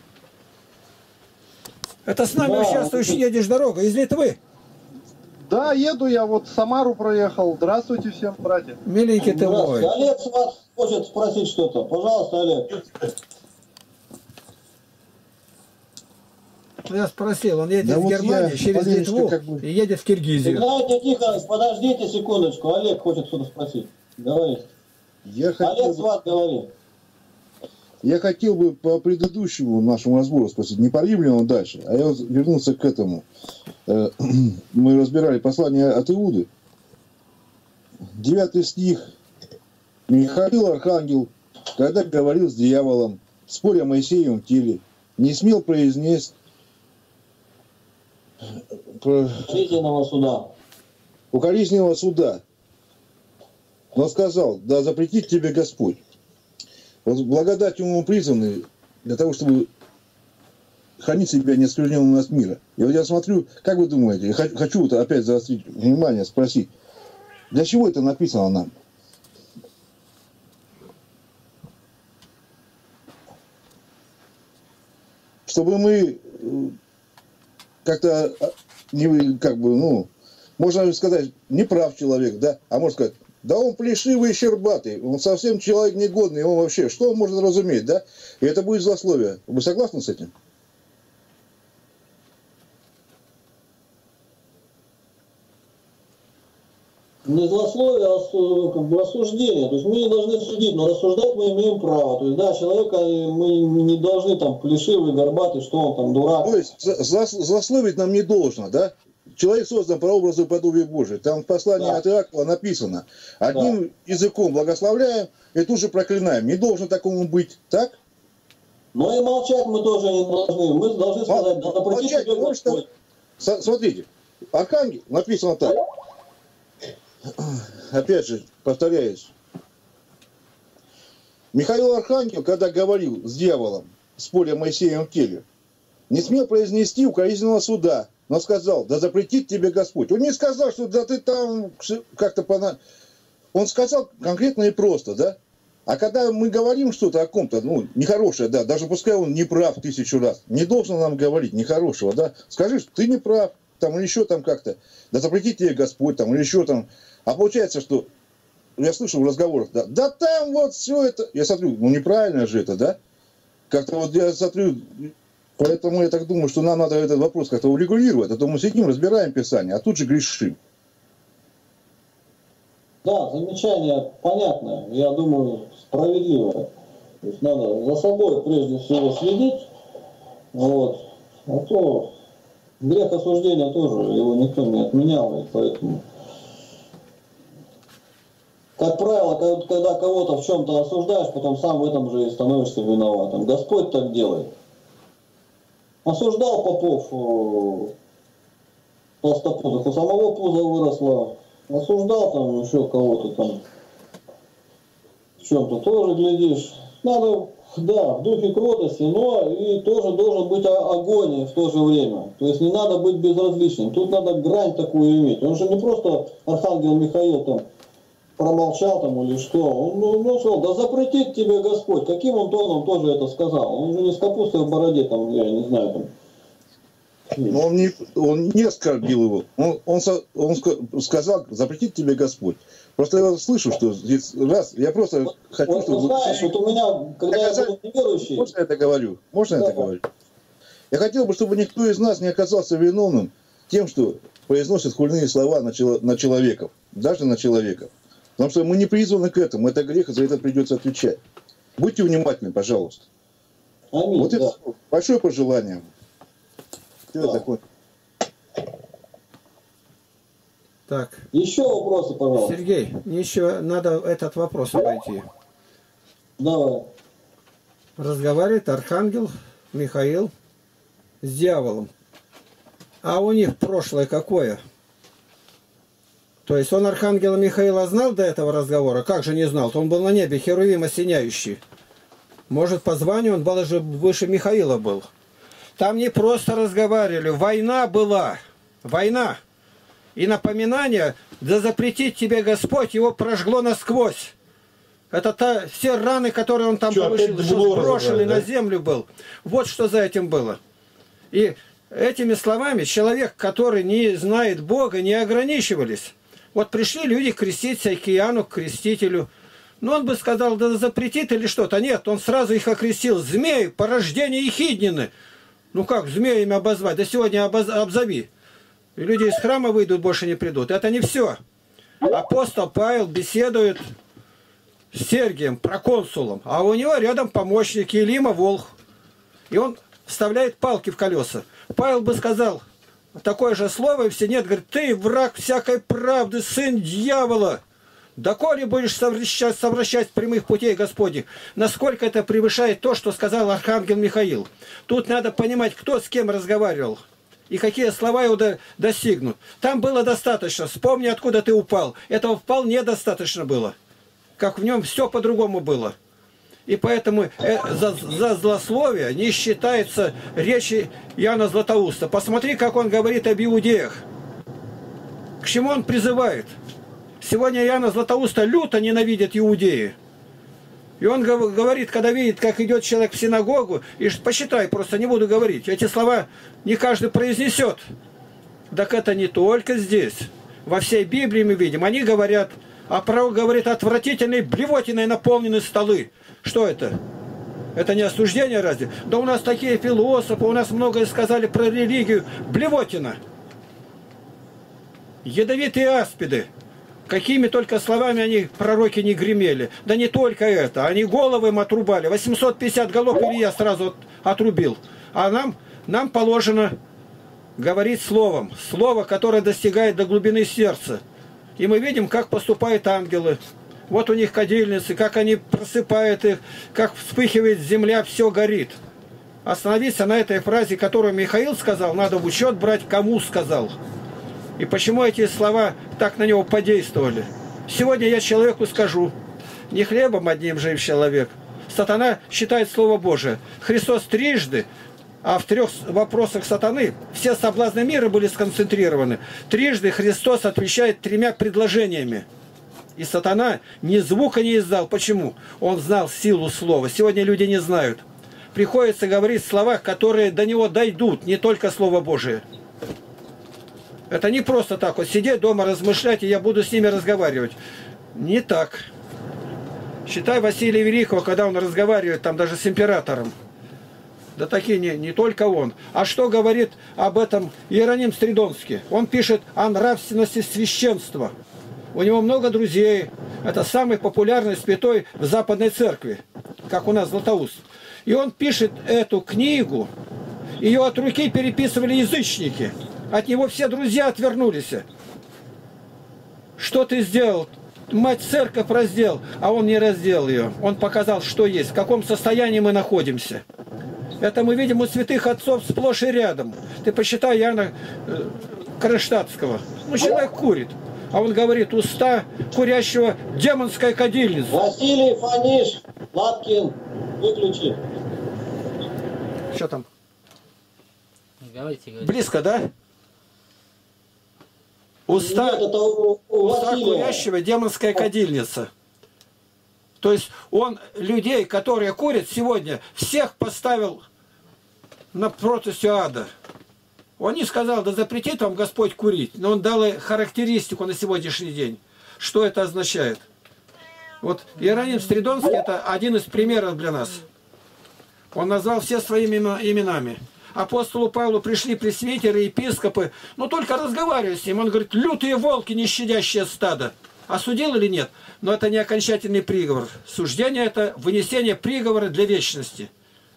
Это с нами Да. участвуешь, едешь дорогой из Литвы. Да, еду я, вот в Самару проехал. Здравствуйте всем, братья. Миленький ты мой. Здравствуйте. Олег с вас хочет спросить что-то. Пожалуйста, Олег. Я спросил, он едет Да в вот Германию я через маленечко Литву как бы- и едет в Киргизию. Игнатий Тихонович, подождите секундочку. Олег хочет что-то спросить. Говори. Я хотел, Олег, бы, сват, говори. я хотел бы по предыдущему нашему разбору спросить, не по римлянам дальше, а я вот вернулся к этому. Э, Мы разбирали послание от Иуды. Девятый стих. Михаил Архангел, когда говорил с дьяволом, споря о Моисеевом теле, не смел произнести про Длительного суда. укоризненного суда, но сказал, да запретит тебе Господь. Вот благодатью мы призваны для того, чтобы хранить себя неоскверненным от мира. И вот я смотрю, как вы думаете, я хочу вот опять заострить внимание, спросить, для чего это написано нам? Чтобы мы э, как-то, а, не, как бы, ну, можно сказать, не прав человек, да, а можно сказать, да он плешивый и щербатый, он совсем человек негодный, он вообще, что он может разуметь, да? И это будет злословие. Вы согласны с этим? Не злословие, а су- как бы осуждение. То есть мы не должны судить, но рассуждать мы имеем право. То есть, да, человека мы не должны там плешивый, горбатый, что он там, дурак. То есть за- за- злословить нам не должно, да? человек создан по образу и подобию Божию. Там в послании Да. от Иакова написано: одним Да. языком благословляем и тут же проклинаем. Не должно такому быть, так? Но и молчать мы тоже не должны. Мы должны сказать: да запрети Молчать, тебе потому что- Господь. С- Смотрите, Архангел написано так. Опять же, повторяюсь. Михаил Архангел, когда говорил с дьяволом в споре Моисеем в теле, не смел произнести укоризненного суда, но сказал: да запретит тебе Господь. Он не сказал, что да ты там как-то пона... Он сказал конкретно и просто, да? А когда мы говорим что-то о ком-то, ну, нехорошее, да, даже пускай он не прав тысячу раз, не должен нам говорить нехорошего, да, скажи, что ты не прав, там, или еще там как-то, да запретит тебе Господь, там, или еще там. А получается, что я слышу в разговорах, да, да там вот все это, я смотрю, ну, неправильно же это, да, как-то вот я смотрю, поэтому я так думаю, что нам надо этот вопрос как-то урегулировать, а то мы сидим, разбираем Писание, а тут же грешим. Да, замечание понятное, я думаю, справедливое. То есть надо за собой прежде всего следить, вот. А то грех осуждения тоже, его никто не отменял, и поэтому... Как правило, когда- когда кого-то в чем-то осуждаешь, потом сам в этом же и становишься виноватым. Господь так делает. Осуждал попов э, толстопузых, у самого пузо выросло. Осуждал там еще кого-то там в чем-то тоже, глядишь. Надо, да, в духе кротости, но и тоже должен быть о- огонь в то же время. То есть не надо быть безразличным. Тут надо грань такую иметь. Он же не просто Архангел Михаил там промолчал там или что. Он ну, ну, сказал: да запретит тебе Господь. Каким он тоном тоже это сказал? Он же не с капустой в бороде там, я не знаю там. Но он не, он не оскорбил его. Он, он, со- он ска- сказал: запретит тебе Господь. Просто я слышу, что здесь раз, я просто Вот, хочу, вот, чтобы... знаешь, вот у меня, когда я Доказать- был неверующий, Можно я это говорю? Можно я Да. это говорю? Я хотел бы, чтобы никто из нас не оказался виновным тем, что произносит хульные слова на, чело- на человеков, даже на человеков. Потому что мы не призваны к этому, это грех, и за это придется отвечать. Будьте внимательны, пожалуйста. аминь, Вот да. это большое пожелание. Все Да. такое. Так, Еще вопросы, пожалуйста. Сергей, мне еще надо этот вопрос обойти. Давай. Разговаривает Архангел Михаил с дьяволом. А у них прошлое какое? То есть он Архангела Михаила знал до этого разговора? Как же не знал? Он был на небе, херувим осеняющий. Может, по званию он даже выше Михаила был. Там не просто разговаривали, война была. Война. И напоминание: да запретит тебе Господь, его прожгло насквозь. Это та, все раны, которые он там Чё, получил, опять что Блора сброшенный забрали, на да? землю был. Вот что за этим было. И этими словами человек, который не знает Бога, не ограничивались. Вот пришли люди креститься к Иоанну, к крестителю. Но он бы сказал: да запретит или что-то. Нет, он сразу их окрестил: змеи, порождение Ехиднины. Ну как змеями обозвать? Да сегодня обоз... обзови. И люди из храма выйдут, больше не придут. Это не все. Апостол Павел беседует с Сергием, проконсулом, а у него рядом помощник Елима Волх. И он вставляет палки в колеса. Павел бы сказал такое же слово, и все нет, говорит: ты враг всякой правды, сын дьявола. Доколе будешь совращать, совращать прямых путей Господних? Насколько это превышает то, что сказал Архангел Михаил? Тут надо понимать, кто с кем разговаривал и какие слова его до- достигнут. Там было достаточно. Вспомни, откуда ты упал. Этого вполне достаточно было. Как в нем все по-другому было. И поэтому э, за, за злословие не считается речи Иоанна Златоуста. Посмотри, как он говорит об иудеях. К чему он призывает? Сегодня Иоанна Златоуста люто ненавидят иудеи. И он гов- говорит, когда видит, как идет человек в синагогу, и ш- посчитай, просто не буду говорить, эти слова не каждый произнесет. Так это не только здесь. Во всей Библии мы видим, они говорят, а пророк говорит: отвратительной блевотиной наполнены столы. Что это? Это не осуждение разве? Да у нас такие философы, у нас многое сказали про религию. Блевотина. Ядовитые аспиды. Какими только словами они, пророки, не гремели. Да не только это. Они головы им отрубали. восемьсот пятьдесят голов Илья сразу отрубил. А нам, нам положено говорить словом. Слово, которое достигает до глубины сердца. И мы видим, как поступают ангелы. Вот у них кадильницы, как они просыпают их, как вспыхивает земля, все горит. Остановиться на этой фразе, которую Михаил сказал, надо в учет брать, кому сказал. И почему эти слова так на него подействовали. Сегодня я человеку скажу, не хлебом одним жив человек. Сатана считает Слово Божие. Христос трижды, а в трех вопросах сатаны все соблазны мира были сконцентрированы. Трижды Христос отвечает тремя предложениями. И сатана ни звука не издал. Почему? Он знал силу слова. Сегодня люди не знают. Приходится говорить слова, которые до него дойдут, не только Слово Божие. Это не просто так вот сидеть дома, размышлять, и я буду с ними разговаривать. Не так. Считай Василия Великого, когда он разговаривает там даже с императором. Да такие не, не только он. А что говорит об этом Иероним Стридонский? Он пишет о нравственности священства. У него много друзей. Это самый популярный святой в Западной Церкви, как у нас Златоуст. И он пишет эту книгу. Ее от руки переписывали язычники. От него все друзья отвернулись. Что ты сделал? Мать церковь раздел, а он не раздел ее. Он показал, что есть, в каком состоянии мы находимся. Это мы видим у святых отцов сплошь и рядом. Ты посчитай Иоанна э, Кронштадтского. Ну, человек курит. А он говорит, уста курящего демонская кадильница. Василий, Фаниш, Лапкин, выключи. Что там? Говорите, говорите. Близко, да? Уста, Нет, это у, у уста Василия. курящего демонская кадильница. То есть он людей, которые курят сегодня, всех поставил напротив ада. Он не сказал, да запретит вам Господь курить, но он дал характеристику на сегодняшний день. Что это означает? Вот Иероним Стридонский – это один из примеров для нас. Он назвал все своими именами. Апостолу Павлу пришли пресвитеры, епископы, но только разговаривая с ним, он говорит, лютые волки, не щадящие стадо. Осудил или нет? Но это не окончательный приговор. Суждение – это вынесение приговора для вечности.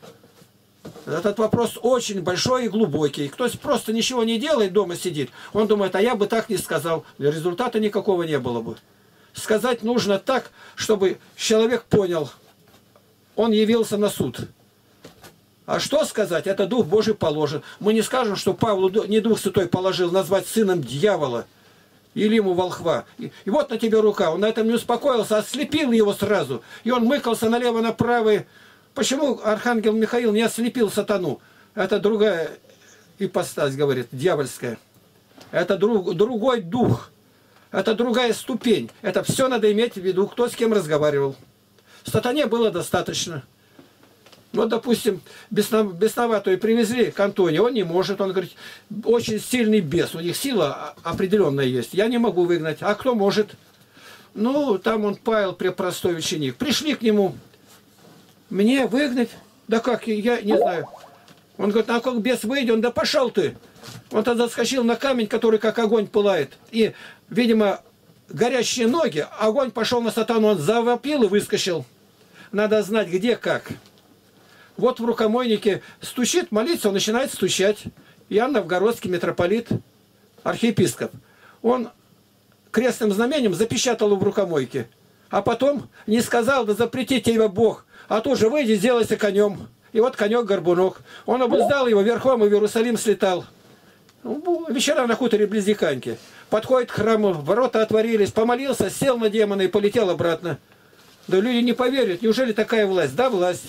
Этот вопрос очень большой и глубокий. Кто просто ничего не делает, дома сидит, он думает, а я бы так не сказал. Результата никакого не было бы. Сказать нужно так, чтобы человек понял, он явился на суд. А что сказать? Это Дух Божий положен. Мы не скажем, что Павлу не Дух Святой положил назвать сыном дьявола или ему волхва. И, и вот на тебе рука. Он на этом не успокоился, ослепил его сразу. И он мыкался налево-направо. Почему архангел Михаил не ослепил сатану? Это другая ипостась, говорит, дьявольская. Это друг, другой дух. Это другая ступень. Это все надо иметь в виду, кто с кем разговаривал. Сатане было достаточно. Вот, допустим, бесноватую привезли к Антонию, он не может, он говорит, очень сильный бес, у них сила определенная есть, я не могу выгнать, а кто может? Ну, там он Павел, простой ученик, пришли к нему, мне выгнать? Да как, я не знаю. Он говорит, а как бес выйдет? Он, да пошел ты. Он тогда скочил на камень, который как огонь пылает, и, видимо, горящие ноги, огонь пошел на сатану, он завопил и выскочил. Надо знать, где, как. Вот в рукомойнике стучит, молится, он начинает стучать. Иоанн Новгородский митрополит, архиепископ. Он крестным знамением запечатал его в рукомойке. А потом не сказал, да запретить тебя Бог, а тут же выйди, сделайся конем. И вот конек-горбунок. Он обуздал его верхом и в Иерусалим слетал. Вечера на хуторе близ Диканьки. Подходит к храму, ворота отворились, помолился, сел на демона и полетел обратно. Да люди не поверят, неужели такая власть? Да, власть.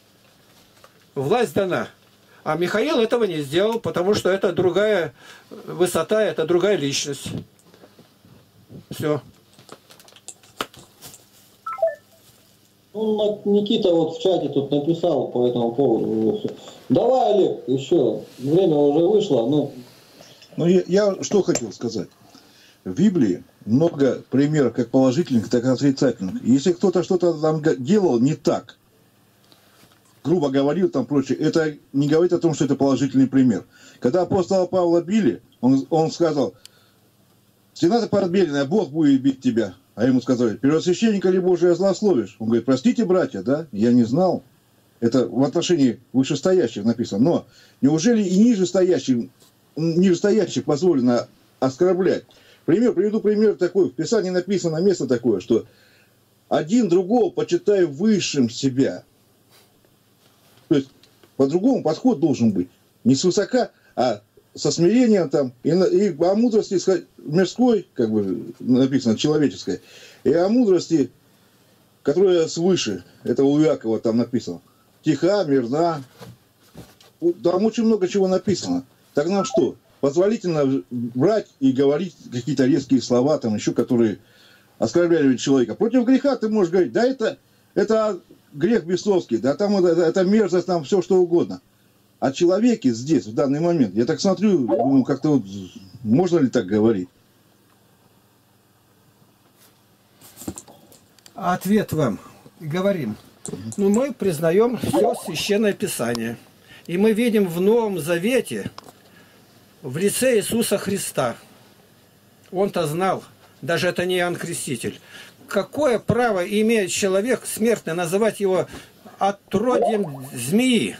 Власть дана. А Михаил этого не сделал, потому что это другая высота, это другая личность. Все. Ну, Никита вот в чате тут написал по этому поводу. Давай, Олег, еще время уже вышло. Ну, ну я, я что хотел сказать. В Библии много примеров как положительных, так и отрицательных. Если кто-то что-то там делал не так, грубо говорил, там прочее, это не говорит о том, что это положительный пример. Когда апостола Павла били, он, он сказал, стена подбеленная, Бог будет бить тебя. А ему сказали, первосвященника ли Божия злословишь? Он говорит, простите, братья, да, я не знал. Это в отношении вышестоящих написано. Но неужели и нижестоящим нижестоящих позволено оскорблять. Пример, приведу пример такой. В Писании написано место такое, что один другого почитай высшим себя. То есть по-другому подход должен быть. Не свысока, а со смирением там, и, и о мудрости мирской, как бы написано, человеческой, и о мудрости, которая свыше. Это у Иакова там написано. Тиха, мирна. Там очень много чего написано. Так нам что? Позволительно брать и говорить какие-то резкие слова, там еще, которые оскорбляли человека. Против греха ты можешь говорить, да это, это грех бесовский, да там это, это мерзость, там все что угодно. О человеке здесь, в данный момент, я так смотрю, думаю, как-то вот, можно ли так говорить? Ответ вам. Говорим. Ну, мы признаем все Священное Писание. И мы видим в Новом Завете, в лице Иисуса Христа. Он-то знал, даже это не Иоанн Креститель. Какое право имеет человек смертный называть его отродьем змеи,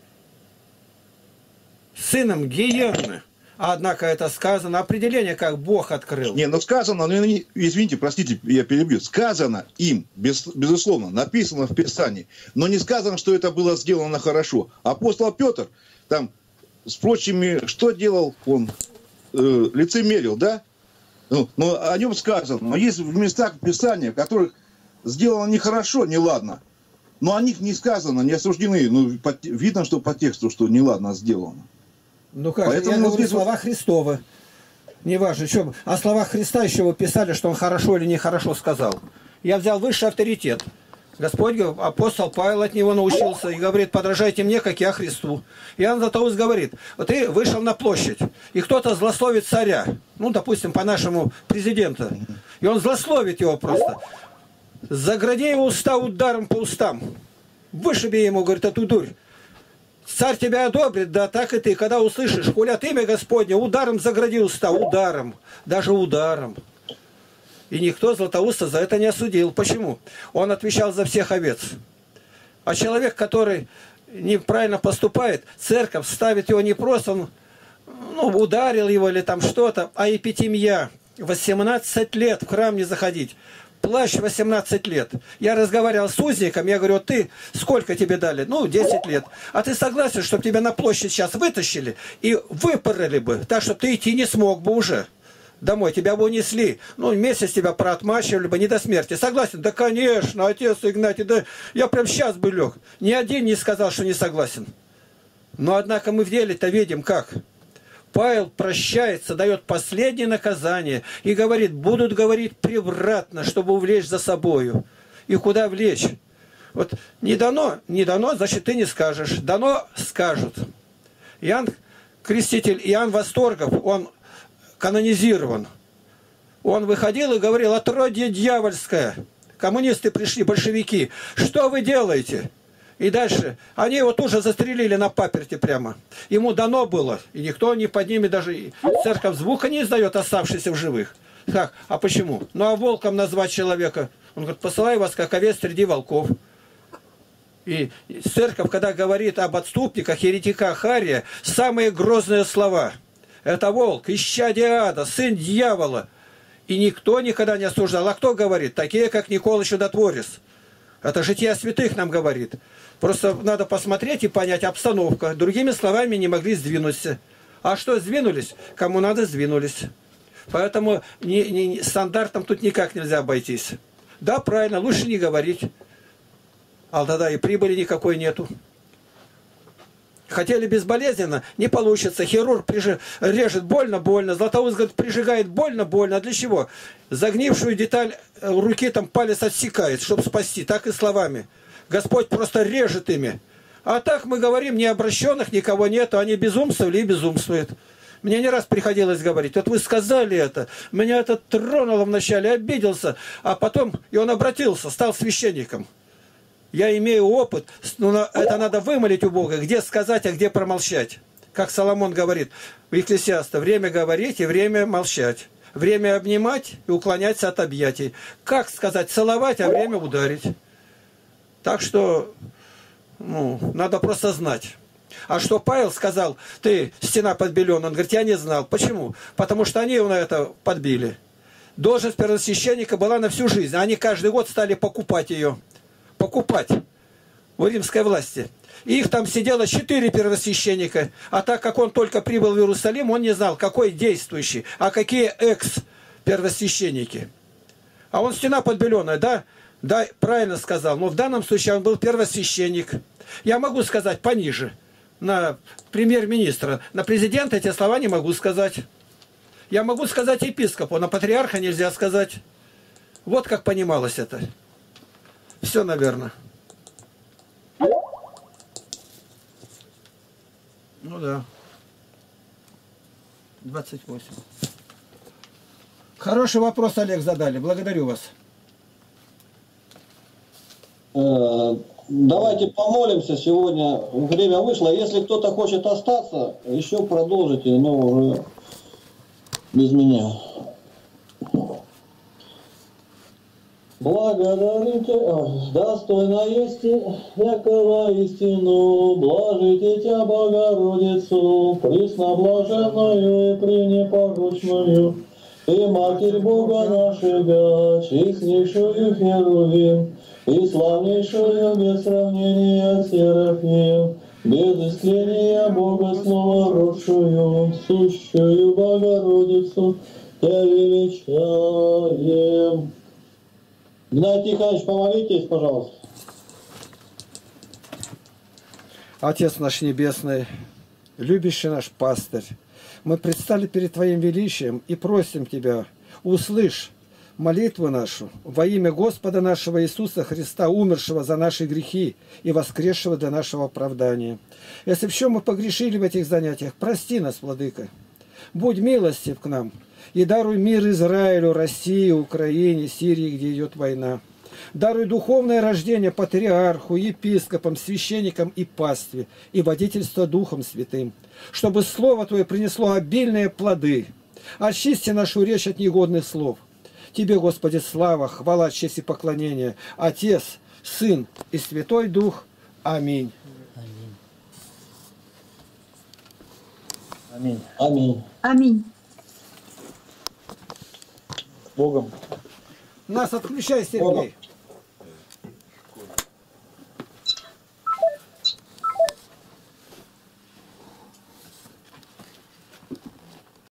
сыном гиенны? Однако это сказано, определение, как Бог открыл. Не, ну сказано, ну, извините, простите, я перебью. Сказано им, без, безусловно, написано в Писании, но не сказано, что это было сделано хорошо. Апостол Петр там с прочими, что делал он? Э, лицемерил, да? Ну, но о нем сказано. Но есть в местах Писания, в которых сделано нехорошо, неладно. Но о них не сказано, не осуждены. Ну, по, видно, что по тексту, что неладно сделано. Ну как, Поэтому я говорю здесь слова Христовы. Неважно, что, о словах Христа еще вы писали, что он хорошо или нехорошо сказал. Я взял высший авторитет. Господь, апостол Павел от него научился и говорит, подражайте мне, как я Христу. Иоанн Златоуст говорит, вот ты вышел на площадь, и кто-то злословит царя, ну, допустим, по нашему президенту, и он злословит его просто. Загради его уста ударом по устам. Вышиби ему, говорит, эту дурь. Царь тебя одобрит, да так и ты, когда услышишь, хулят имя Господне, ударом загради уста, ударом, даже ударом. И никто Златоуста за это не осудил. Почему? Он отвечал за всех овец. А человек, который неправильно поступает, церковь ставит его не просто, он, ну, ударил его или там что-то, а эпитемия. восемнадцать лет в храм не заходить. Плащ восемнадцать лет. Я разговаривал с узником, я говорю, ты сколько тебе дали? Ну, десять лет. А ты согласен, чтобы тебя на площадь сейчас вытащили и выпороли бы, так что ты идти не смог бы уже домой, тебя бы унесли, ну, месяц тебя проотмачивали бы, не до смерти. Согласен? Да, конечно, отец Игнатий, да я прям сейчас бы лег. Ни один не сказал, что не согласен. Но, однако, мы в деле-то видим, как Павел прощается, дает последнее наказание и говорит, будут говорить превратно, чтобы увлечь за собою. И куда влечь? Вот не дано, не дано, значит, ты не скажешь. Дано, скажут. Иоанн Креститель, Иоанн Восторгов, он канонизирован. Он выходил и говорил, отродье дьявольское. Коммунисты пришли, большевики. Что вы делаете? И дальше, они его тоже застрелили на паперти прямо. Ему дано было, и никто не поднимет, даже церковь звука не издает, оставшийся в живых. Как? А почему? Ну а волком назвать человека? Он говорит, посылай вас, как овец среди волков. И церковь, когда говорит об отступниках, еретиках, Ария, самые грозные слова. Это волк, исчадие ада, сын дьявола. И никто никогда не осуждал. А кто говорит? Такие, как Никола Чудотворец. Это житие святых нам говорит. Просто надо посмотреть и понять обстановку. Другими словами, не могли сдвинуться. А что сдвинулись? Кому надо, сдвинулись. Поэтому не, не, стандартом тут никак нельзя обойтись. Да, правильно, лучше не говорить. А тогда и прибыли никакой нету. Хотели безболезненно, не получится. Хирург прижи... режет больно-больно. Златоуст говорит, прижигает больно-больно. А для чего? Загнившую деталь руки там палец отсекает, чтобы спасти. Так и словами. Господь просто режет ими. А так мы говорим, необращенных никого нету. Они безумствовали и безумствуют. Мне не раз приходилось говорить, вот вы сказали это, меня это тронуло вначале, обиделся. А потом и он обратился, стал священником. Я имею опыт, но это надо вымолить у Бога, где сказать, а где промолчать. Как Соломон говорит в Екклесиаста, время говорить и время молчать. Время обнимать и уклоняться от объятий. Как сказать, целовать, а время ударить. Так что, ну, надо просто знать. А что Павел сказал, ты стена подбелена, он говорит, я не знал. Почему? Потому что они его на это подбили. Должность первосвященника была на всю жизнь. Они каждый год стали покупать ее. Покупать у римской власти. И их там сидело четыре первосвященника. А так как он только прибыл в Иерусалим, он не знал, какой действующий, а какие экс-первосвященники. А он стена подбеленная, да? Да, правильно сказал. Но в данном случае он был первосвященник. Я могу сказать пониже. На премьер-министра. На президента эти слова не могу сказать. Я могу сказать епископу, на патриарха нельзя сказать. Вот как понималось это. Все, наверное. Ну да. двадцать восемь. Хороший вопрос, Олег, задали. Благодарю вас. Давайте помолимся сегодня. Время вышло. Если кто-то хочет остаться, еще продолжите, но уже без меня. Благодарите, ой, достойно есть всякого истину, блажите Тя, Богородицу, пресноблаженную и пренепорочную, и Матерь Бога нашего, честнейшую Херувим, и славнейшую без сравнения Серафим, без искрения Бога Слова родшую, сущую Богородицу, Тя величаем. Геннадий Тихонович, помолитесь, пожалуйста. Отец наш Небесный, любящий наш пастырь, мы предстали перед Твоим величием и просим Тебя, услышь молитву нашу во имя Господа нашего Иисуса Христа, умершего за наши грехи и воскресшего для нашего оправдания. Если в чем мы погрешили в этих занятиях, прости нас, Владыка. Будь милостив к нам и даруй мир Израилю, России, Украине, Сирии, где идет война. Даруй духовное рождение патриарху, епископам, священникам и пастве, и водительство Духом Святым, чтобы Слово Твое принесло обильные плоды. Очисти нашу речь от негодных слов. Тебе, Господи, слава, хвала, честь и поклонение, Отец, Сын и Святой Дух. Аминь. Аминь. Аминь. Аминь. Богом. Нас отключай, Сергей.